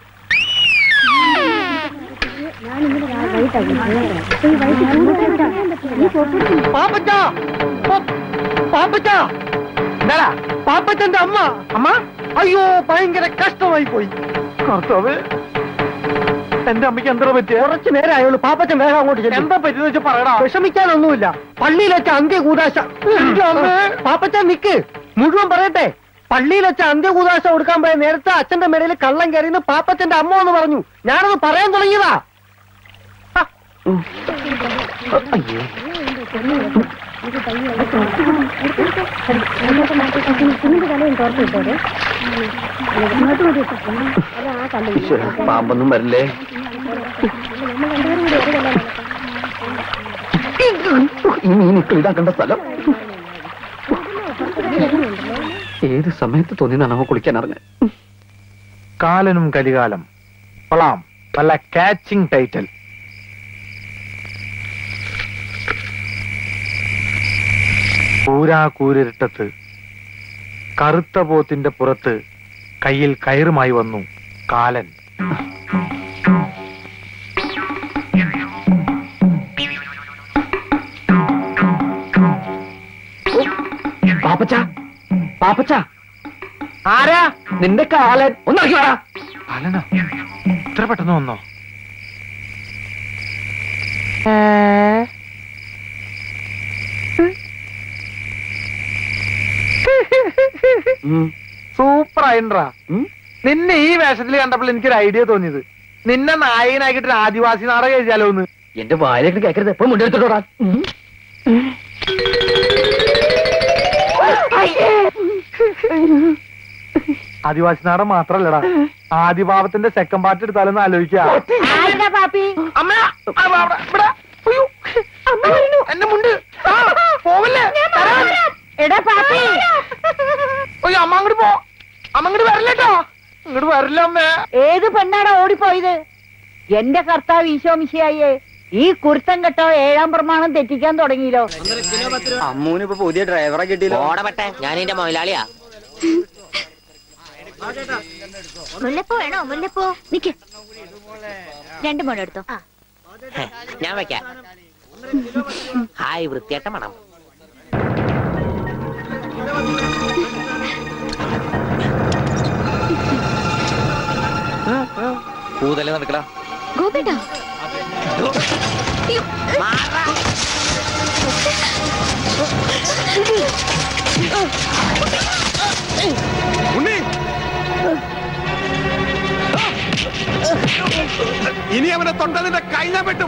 എന്താടാ പാപ്പച്ചന്റെ അമ്മ? അമ്മ അയ്യോ, ഭയങ്കര കഷ്ടമായി പോയി. കർത്താവേ, എന്റെ അമ്മയ്ക്ക് എന്താ പറ്റിയ? കുറച്ചു നേരം ആയുള്ളൂ. പാപ്പച്ചൻ വേഗം അങ്ങോട്ട് ചെല്ല്. എന്താ പറ്റിയെന്ന് വെച്ചാൽ പറയടാ. വിഷമിക്കാനൊന്നുമില്ല. പള്ളിയിൽ വെച്ച അന്ത്യകൂദാശ. പാപ്പച്ചൻ നിക്ക്, മുഴുവൻ പറയട്ടെ. പള്ളിയിൽ വെച്ച അന്ത്യകൂദാശ കൊടുക്കാൻ പോയ നേരത്തെ അച്ഛന്റെ മേടയിൽ കള്ളം കയറിയെന്ന് പാപ്പച്ചന്റെ അമ്മ എന്ന് പറഞ്ഞു. ഞാനത് പറയാൻ തുടങ്ങിയതാ. പാമ്പൊന്നും വരില്ലേ? ഈ മീനിക്കൾ ഇതാക്കേണ്ട സ്ഥലം ഏത് സമയത്ത് തോന്നിയതാണ് കുളിക്കാൻ അറിഞ്ഞത്. കാലനും കലികാലം കൊള്ളാം. നല്ല കാച്ചിങ് ടൈറ്റിൽ. കൂരാ കൂരിരുട്ടത്ത് കറുത്ത പോത്തിന്റെ പുറത്ത് കയ്യിൽ കയറുമായി വന്നു കാലൻ. പാപ്പച്ച, പാപ്പച്ച, ആരാ? നിന്റെ കാലൻ. ഒന്നാക്കി വേടാ. കാലനോ? ഇത്ര പെട്ടെന്ന് വന്നോ? സൂപ്പർ ആയിട്ടാ. നിന്നെ ഈ വേഷത്തിൽ കണ്ടപ്പോൾ എനിക്കൊരു ഐഡിയ തോന്നിയത്, നിന്നെ നായകനാക്കിട്ട് ആദിവാസി നാടകം എഴുതിയാലോ എന്ന്. എന്റെ വായിലേക്ക് കേൾക്കരുത്. ഇപ്പൊ മുണ്ടെടുത്തോടാ. ആദിവാസി നാടകം മാത്രല്ലടാ, ആദിഭാവത്തിന്റെ സെക്കൻഡ് പാർട്ട് എടുത്താലൊന്ന് ആലോചിക്കാം. എന്റെ മുണ്ട് പോവല്ലേ? അയ്യോ, അമ്മ അങ്ങോട്ട് പോ. അമ്മ അങ്ങോട്ട് വരില്ലേട്ടോ. ഇങ്ങോട്ട് വരില്ല അമ്മേ. ഏത് പെണ്ണാടാ ഓടിപ്പോയത്? എന്റെ കർത്താവ് ഈശോ മിശിഹായേ, ഈ കുരുത്തം കെട്ടോ ഏഴാം പ്രമാണം തെറ്റിക്കാൻ തുടങ്ങിയല്ലോ. അമ്മൂന് ഇപ്പൊ പുതിയ ഡ്രൈവറെ കിട്ടിയില്ല. ഓടപെട്ടെ, ഞാൻ എന്റെ മൊയിലാളിയാ. മുല്ലപ്പൂ വേണോ? മുല്ലപ്പൂ നിക്ക്. രണ്ടു മോടെ എടുത്തോ. ഞാൻ വെക്കാം. ഹായ്, വൃത്തിയായിട്ട മണം. പൂതല്ലേ നടക്കടാ ഗോപേട്ടാ. ഇനി അവനെ തൊണ്ടതിന്റെ കൈ ഞാൻ പെട്ടും.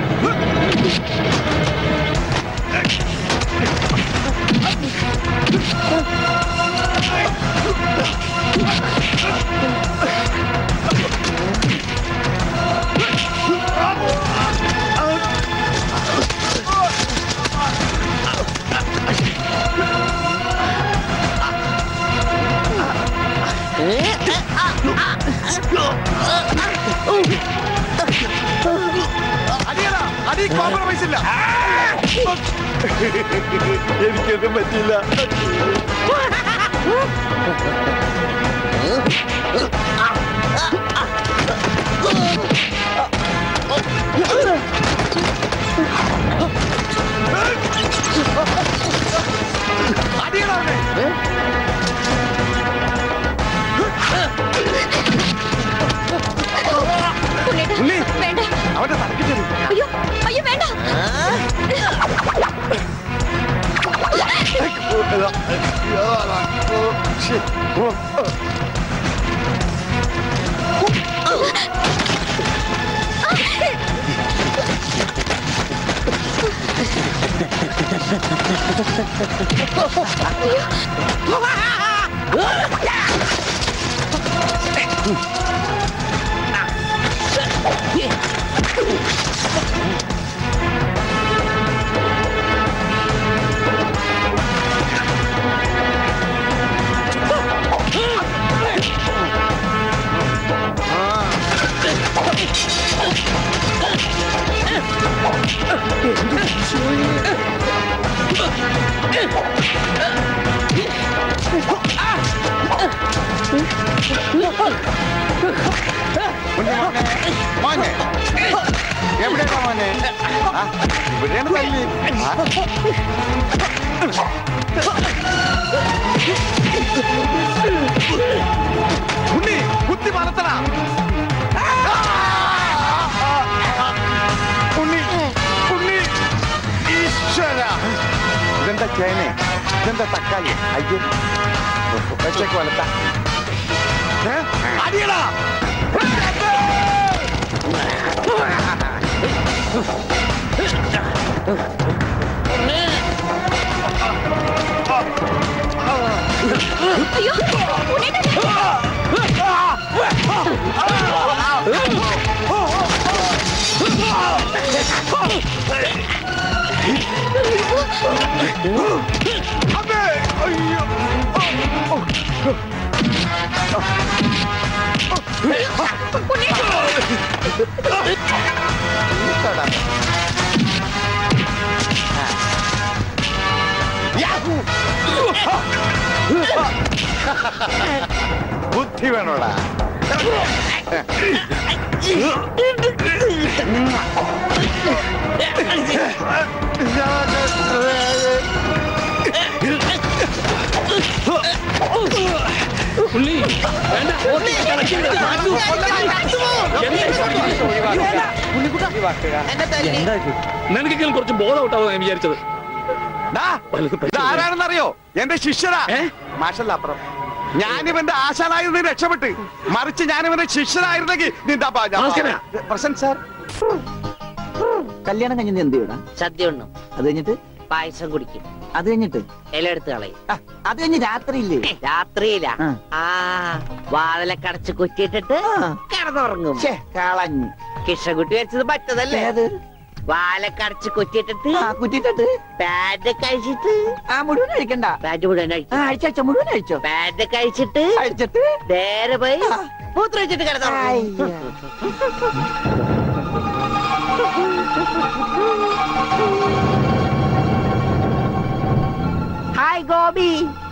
കോംപ്രമൈസ് ഇല്ല. എനിക്കൊന്നും പറ്റില്ല. വേണ്ട അവന്റെ തലക്കിട്ടത്. അയ്യോ അയ്യോ വേണ്ട മോനെ എവിടെയാ മോനെ? ഇവിടെയാണ് തല്ലി. ഉണ്ണി കുത്തി വളർത്തണ. ഉണ്ണി ഉണ്ണി ഈശ്വര. ഇതെന്താ ചേനെ? ഇതെന്താ തക്കാളി? അയ്യോ വെച്ചേക്ക് വളർത്ത. അടിയടാ. അയ്യോ ബുദ്ധി വേണോടാ. നിനക്കെങ്കിലും കുറച്ച് ബോധം ഔട്ടാവും ഞാൻ വിചാരിച്ചത്. ആരാണെന്നറിയോ? എന്റെ ശിഷ്യനാ. മാഷല്ല അപ്പുറം. ഞാനിവന്റെ ആശാനായിരുന്നു രക്ഷപ്പെട്ട്. മറിച്ച് ഞാനിവന്റെ ശിഷ്യനായിരുന്നെങ്കിൽ നിന്റെ പ്രസന്റ് സാർ. കല്യാണം കഴിഞ്ഞ് എന്ത് ചെയ്യണം? സദ്യ ഉണ്ണും. അത് കഴിഞ്ഞിട്ട് പായസം കുടിക്കും. അത് കഴിഞ്ഞിട്ട് ഇല എടുത്ത് കളയും. അത് കഴിഞ്ഞ് രാത്രിയില്ലേ? രാത്രിയില്ല. ആ വാതിലൊക്കെ അടച്ച് കുറ്റിയിട്ടിട്ട് കിടന്നുറങ്ങും. കളഞ്ഞു. കിഷകുട്ടി വെച്ചത് പറ്റതല്ലേ? വാലൊക്കെ അടച്ച് കുറ്റിയിട്ടിട്ട് കുറ്റിയിട്ടിട്ട് പാഡ് കഴിച്ചിട്ട് ആ മുഴുവൻ കഴിക്കണ്ട. പാഡ് മുഴുവൻ അഴിച്ചോ മുഴുവൻ അഴിച്ചോ. പാഡ് കഴിച്ചിട്ട് അഴിച്ചിട്ട് നേരെ പോയി മൂത്രം വെച്ചിട്ട് കിടന്നുറങ്ങും. ഹായ് ഗോപി.